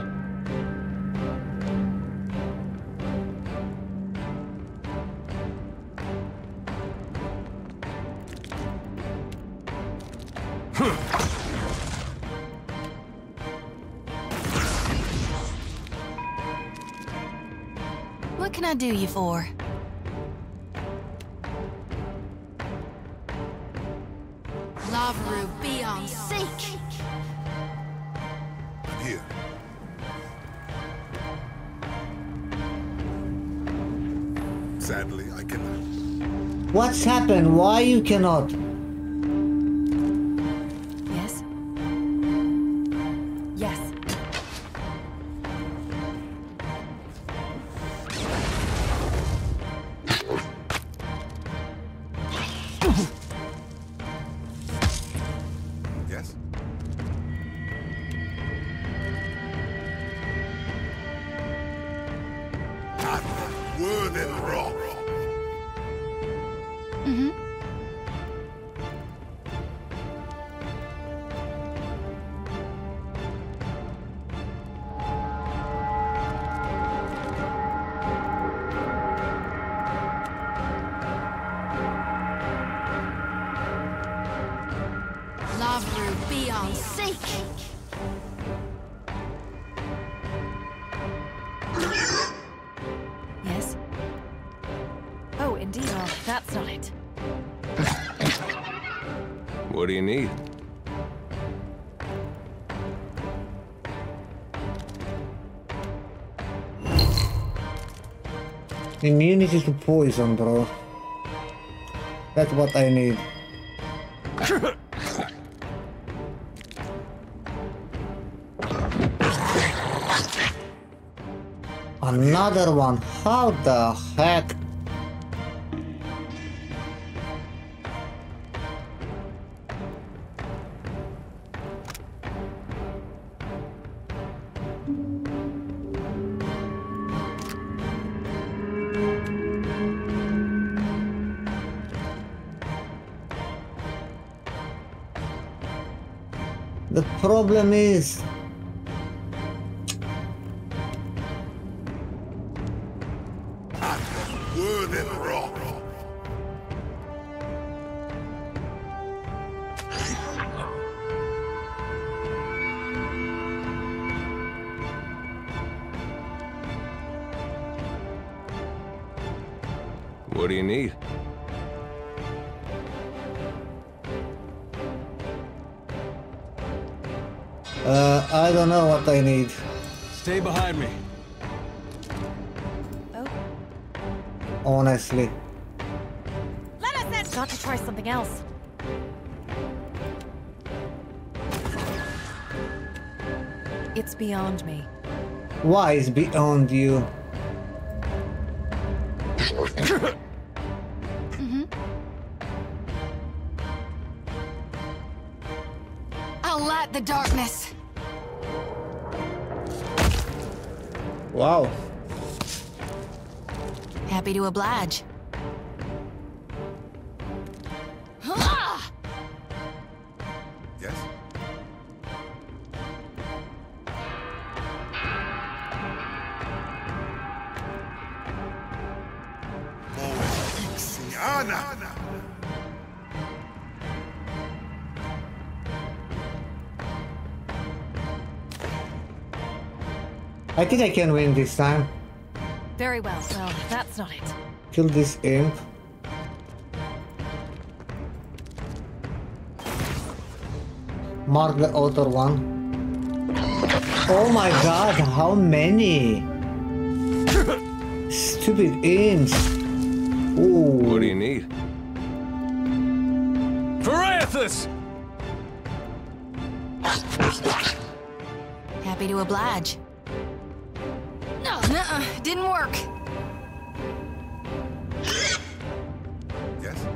What can I do you for? Lavaru, be on seek! I'm here. Sadly, I cannot. What's happened? Why you cannot? Yes? Yes. Yes? Not a word in wrong. Lavaru, be on seek! Yes? Oh, indeed. Oh, that's not it. What do you need? Immunity to poison, bro. That's what I need. Another one. How the heck? The problem is... Wood and rock. What do you need? I don't know what I need. Stay behind me. Oh, Honestly. let us in! Got to try something else. It's beyond me. Why is beyond you? I'll light the darkness. Wow. Happy to oblige. Ah! Yes? Voyage. I think I can win this time. Very well. Well, that's not it. Kill this imp. Mark the outer one. Oh my god, how many? Stupid imps. Ooh. What do you need? Pharaothus! Happy to oblige. No, nuh-uh, didn't work. Yes?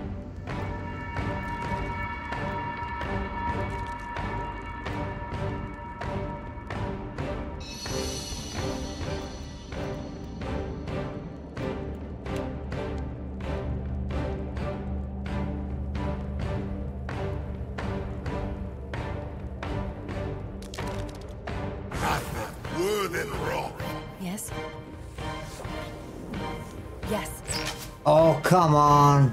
Wood and rock. Yes? Yes. Oh, come on.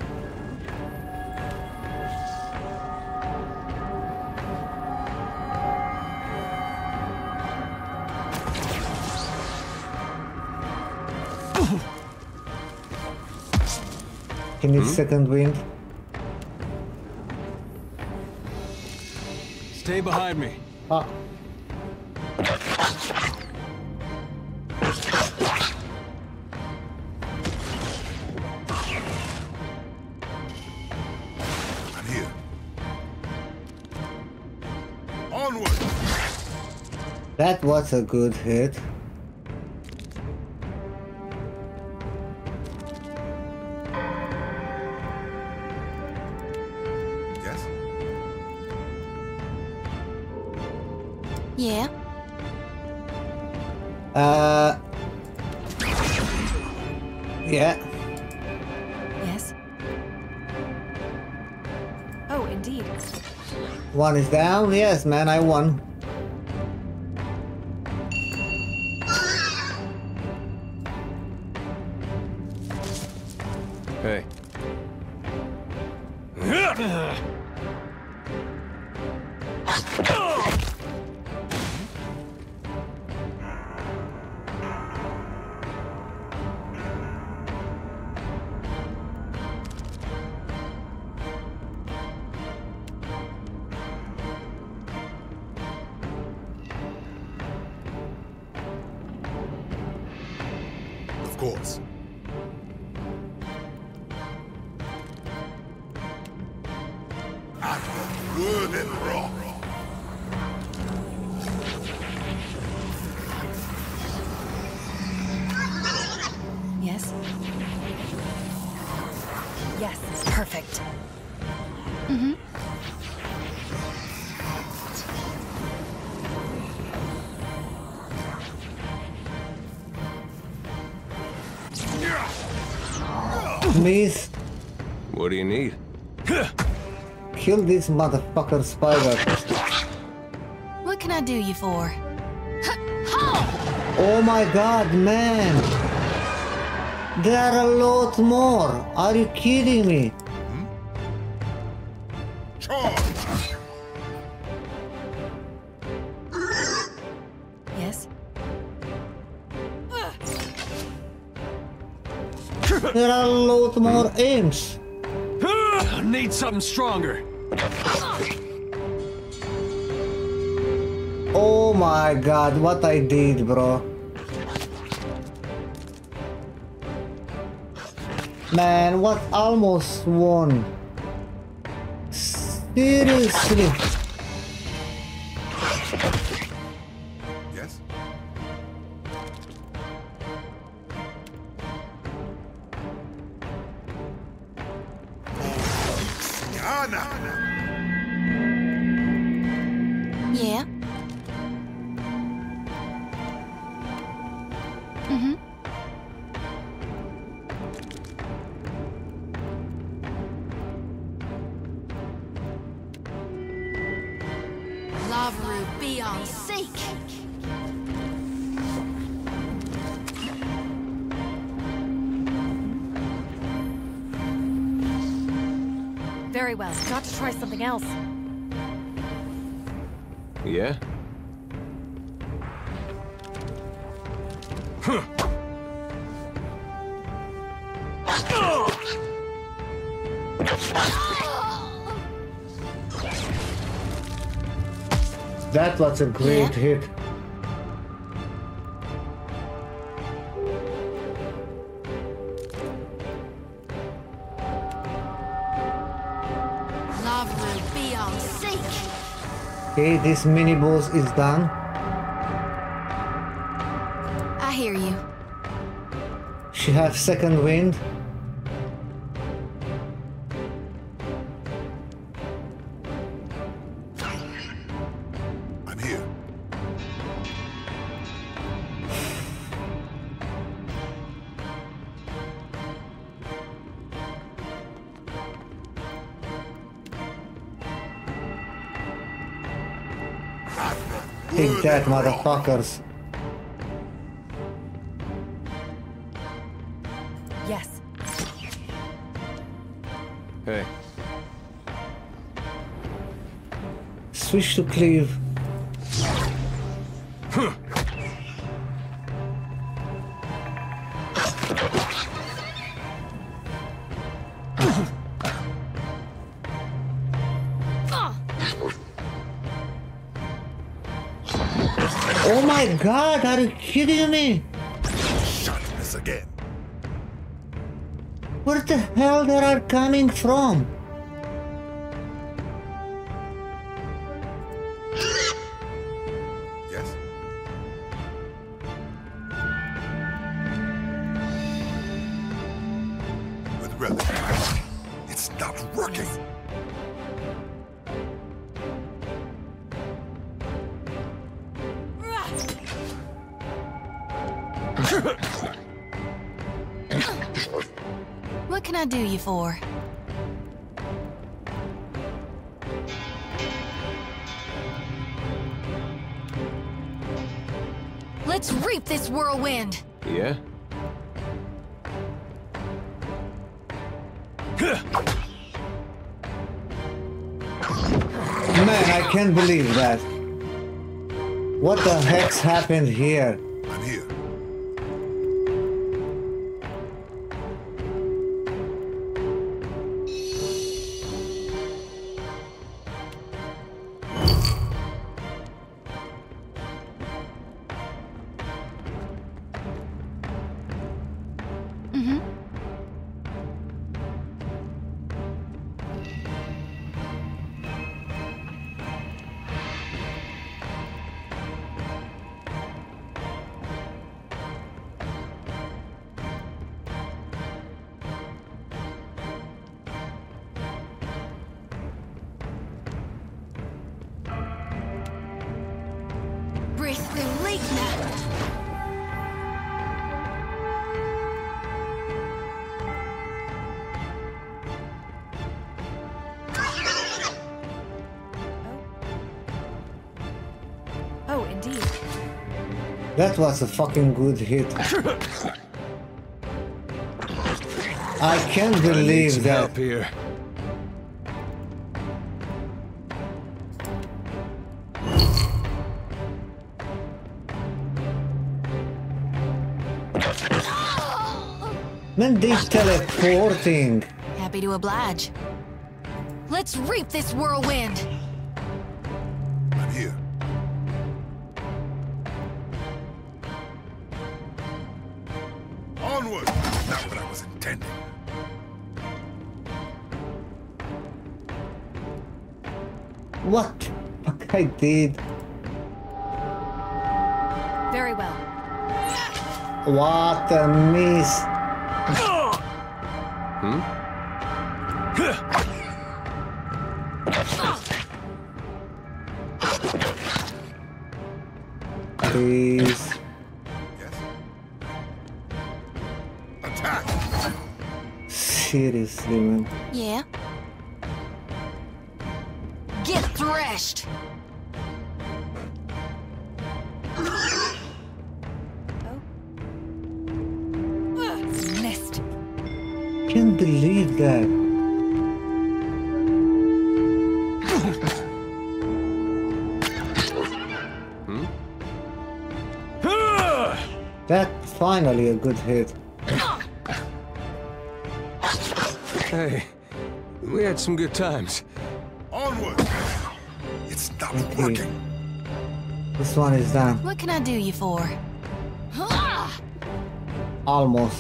Can you second wind? Stay behind me. Ah. I'm here. Onward. That was a good hit. Yes? Yeah? Yeah. Yes? Oh, indeed. One is down. Yes, man, I won. Hey. Of course. Wood and rock. Yes? Yes, perfect. Please What do you need? kill this motherfucker spider. I do you for? Oh my god, man! There are a lot more! Are you kidding me? Charge! Yes? There are a lot more aims! Need something stronger. Oh my god, what I did, bro. Man, what almost won? Seriously? Yes? Yana! Yeah? Mm-hmm. Lavaru be on seek! Very well. Got to try something else. Yeah? That was a great hit. Lavaru be on seek! Okay, this mini boss is done. I hear you. She has second wind. I'm here. Take that, motherfuckers. Yes. Hey. Switch to cleave. Oh my god, are you kidding me? Shot this again. Where the hell they are coming from? Yes? With relish. It's not working. What can I do you for? Let's reap this whirlwind! Yeah? Man, I can't believe that. What the heck's happened here? I'm here. Mm-hmm. That was a fucking good hit. I can't I need believe some that. help here. Man, they teleporting. Happy to oblige. Let's reap this whirlwind. I'm here. Onward! Not what I was intending. What the fuck I did? Very well. What a miss. Please. Yes. Attack! Seriously, man. Yeah? Get threshed! Missed. Can't believe that. That's finally a good hit. Hey, we had some good times. Onward! It's not Okay. working. This one is done. What can I do you for? Almost.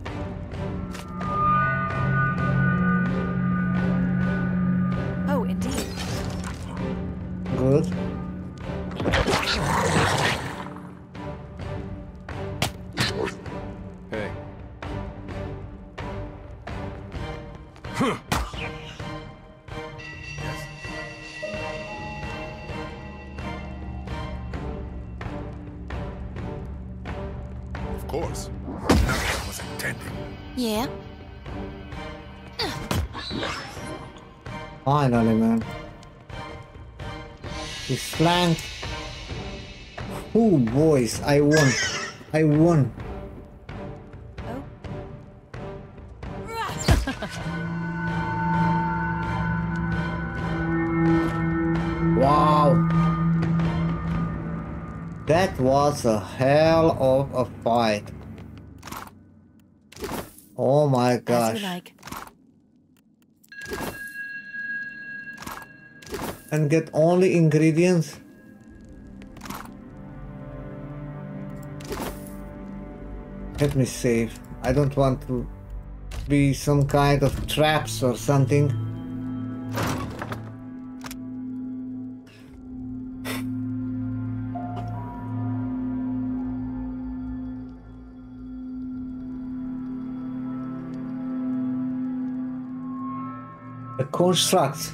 Oh, indeed. Good. Hey. Of course. Not what I was intending. Yeah? Finally, man. This flank. Oh, boys, I won. I won. Oh. Wow. That was a hell of a fight. Oh my As gosh. you like. And get only ingredients? Let me save. I don't want to be some kind of traps or something. A construct.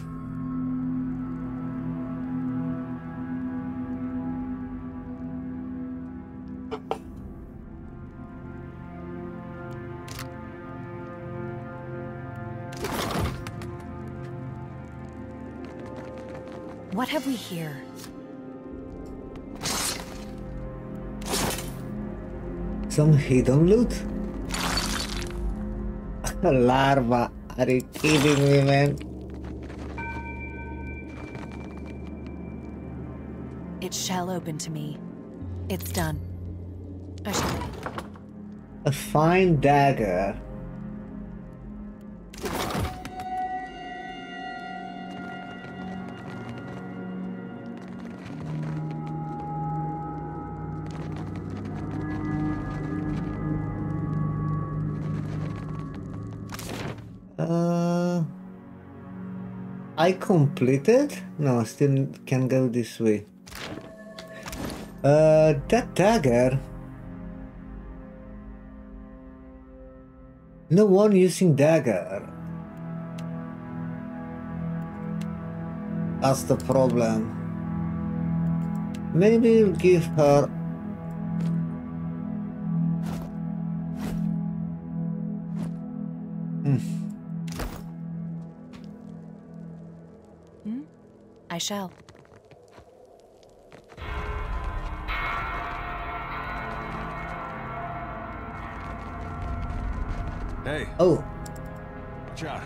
What have we here? Some hidden loot? A larva. Are you kidding me, man? It shall open to me. It's done. I shall. A fine dagger. I completed? No, still can go this way. That dagger. No one using dagger. That's the problem. Maybe we'll give her. I shall. Hey, Oh, watch out.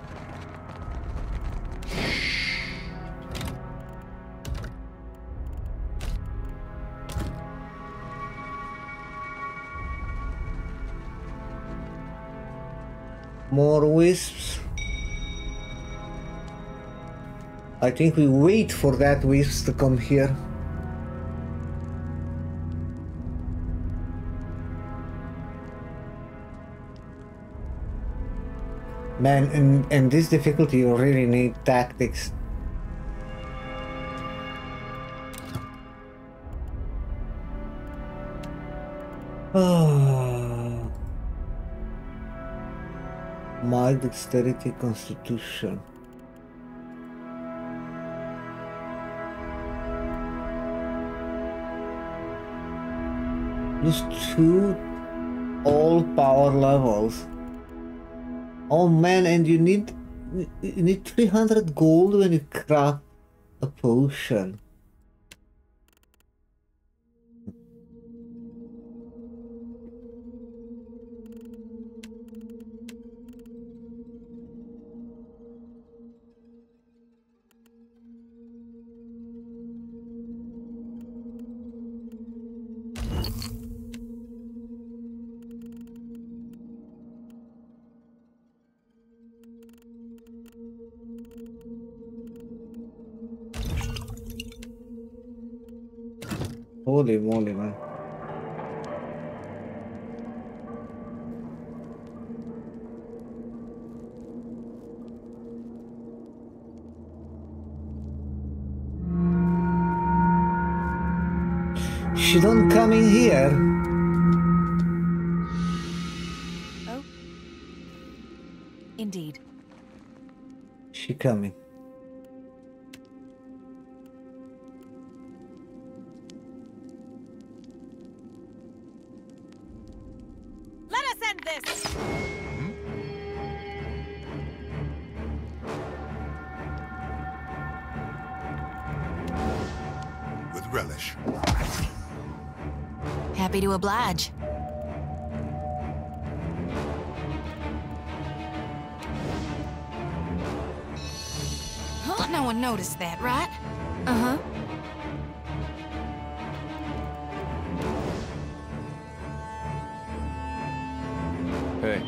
more wisps. I think we wait for that wisps to come here. Man, in this difficulty you really need tactics. My dexterity constitution. +2 all power levels. Oh man, and you need 300 gold when you craft a potion. Holy moly, man. She don't come in here. Oh. Indeed. She coming. Let us end this! With relish. Happy to oblige. Huh? No one noticed that, right? Uh-huh. Hey,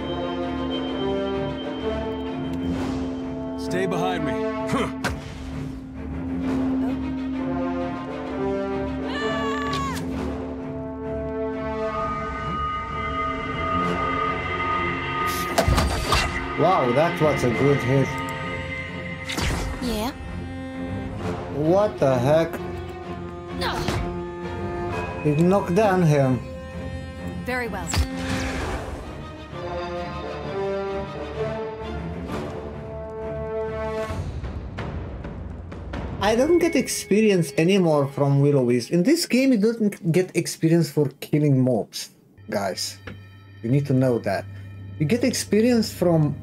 Stay behind me. Wow, that was a good hit. Yeah? What the heck? No. It knocked down him. Very well. I don't get experience anymore from Will-O-Wisp. In this game, you don't get experience for killing mobs, guys. You need to know that. You get experience from...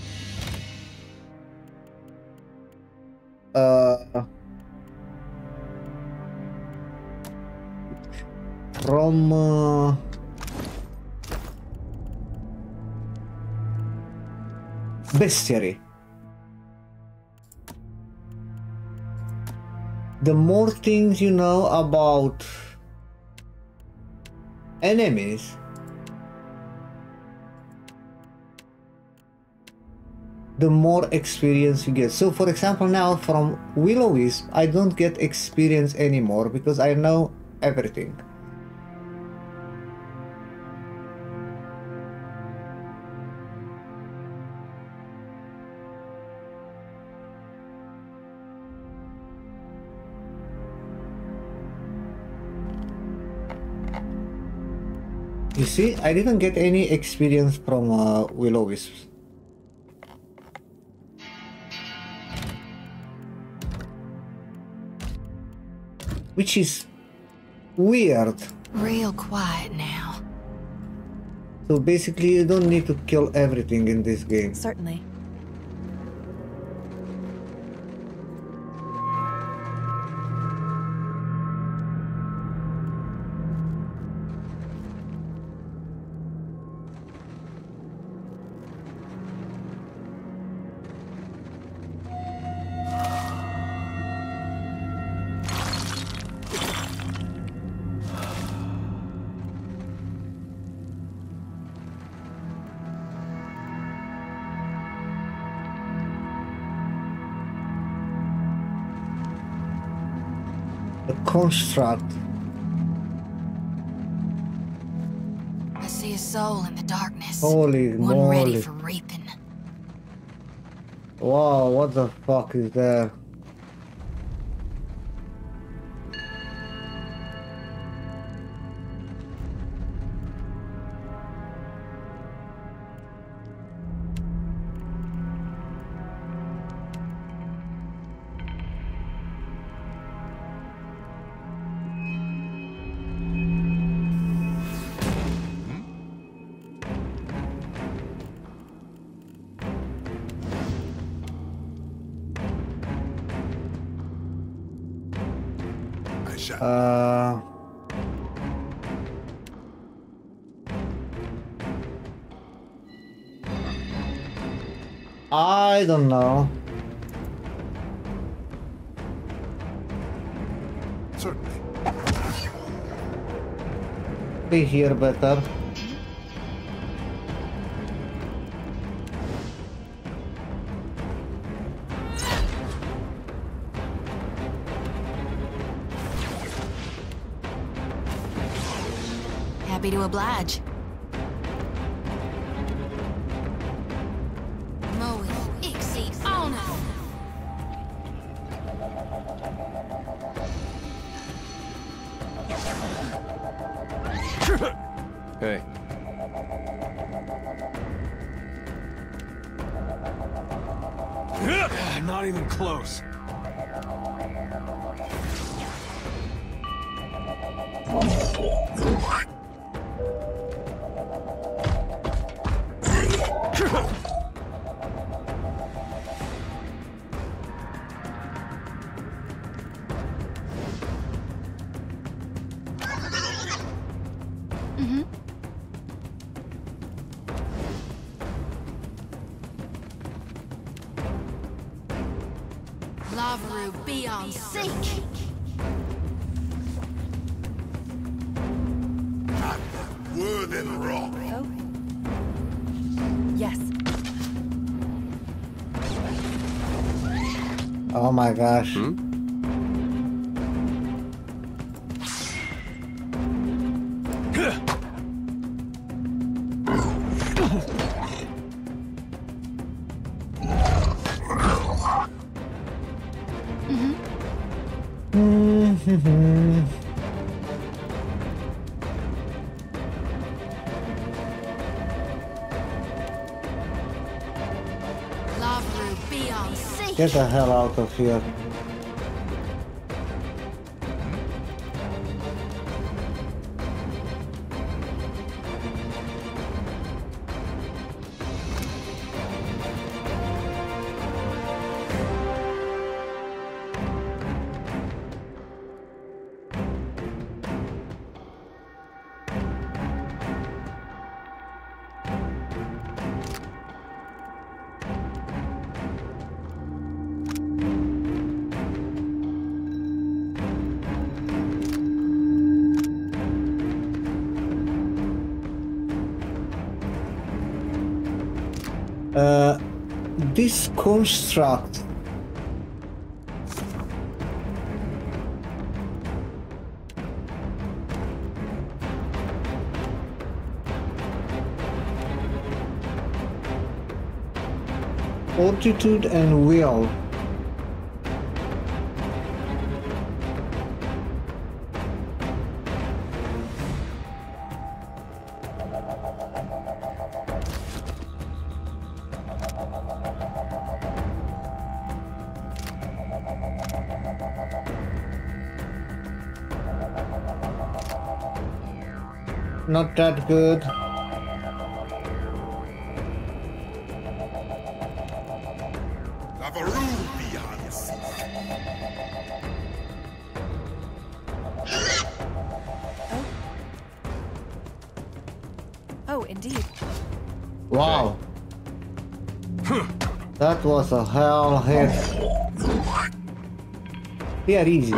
bestiary. The more things you know about enemies, the more experience you get. So for example, now from Will-O-Wisp, I don't get experience anymore because I know everything. You see, I didn't get any experience from Will-O-Wisp. Which is weird. Real quiet now. So basically you don't need to kill everything in this game. Certainly. A construct. I see a soul in the darkness. Holy One moly. ready for reaping. Wow, what the fuck is there? I don't know. Certainly. Be here better. Happy to oblige. Hey. Not even close. Lava be on sync. Wood and rock. Oh? Yes. Oh my gosh. Lava be on sync. Get the hell out of here. This construct. Fortitude and will. Not that good. Oh, indeed. Wow. That was a hell hit. Yeah, easy.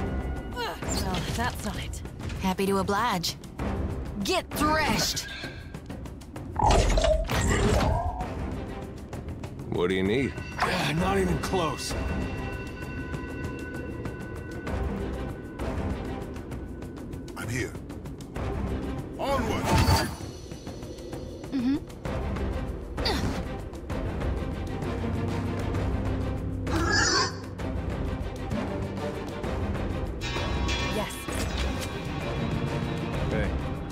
Well, that's not it. Happy to oblige. Get threshed. What do you need? Not even close. I'm here. Onward! Yes. Hey.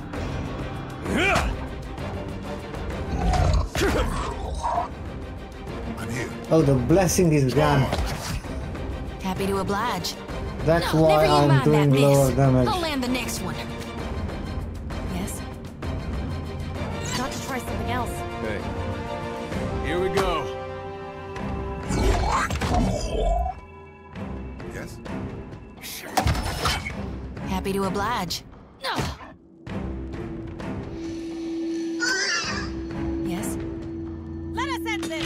I'm here. Oh, the blessing is gone. Happy to oblige. That's No, why never you I'm mind doing that lower mess. damage. I'll land the next one. Yes. Got to try something else. Hey. Here we go. Yes? Happy to oblige. No. Yes. Let us end this.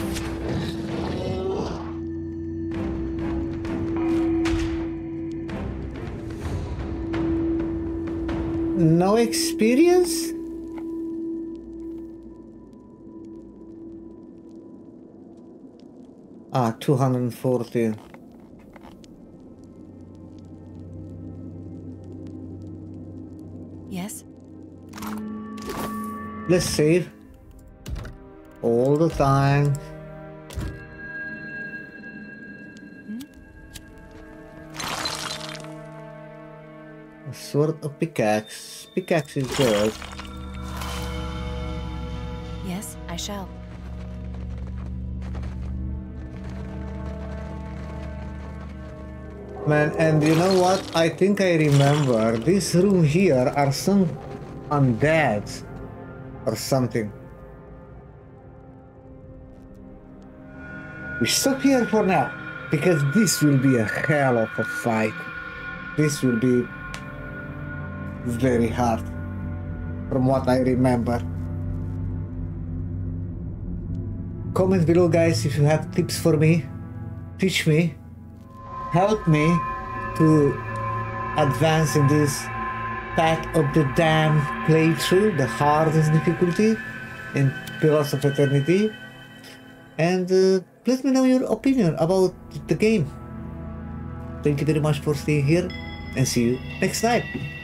No experience? Ah, 240. Yes. Let's save. All the time. A sword, a pickaxe. Pickaxe is good. Yes, I shall. Man, and you know what? I think I remember this room here are some undeads or something. We stop here for now because this will be a hell of a fight. This will be very hard from what I remember. Comment below, guys, if you have tips for me. Teach me. Help me to advance in this Path of the Damned playthrough, the hardest difficulty in Pillars of Eternity. And let me know your opinion about the game. Thank you very much for staying here and see you next time.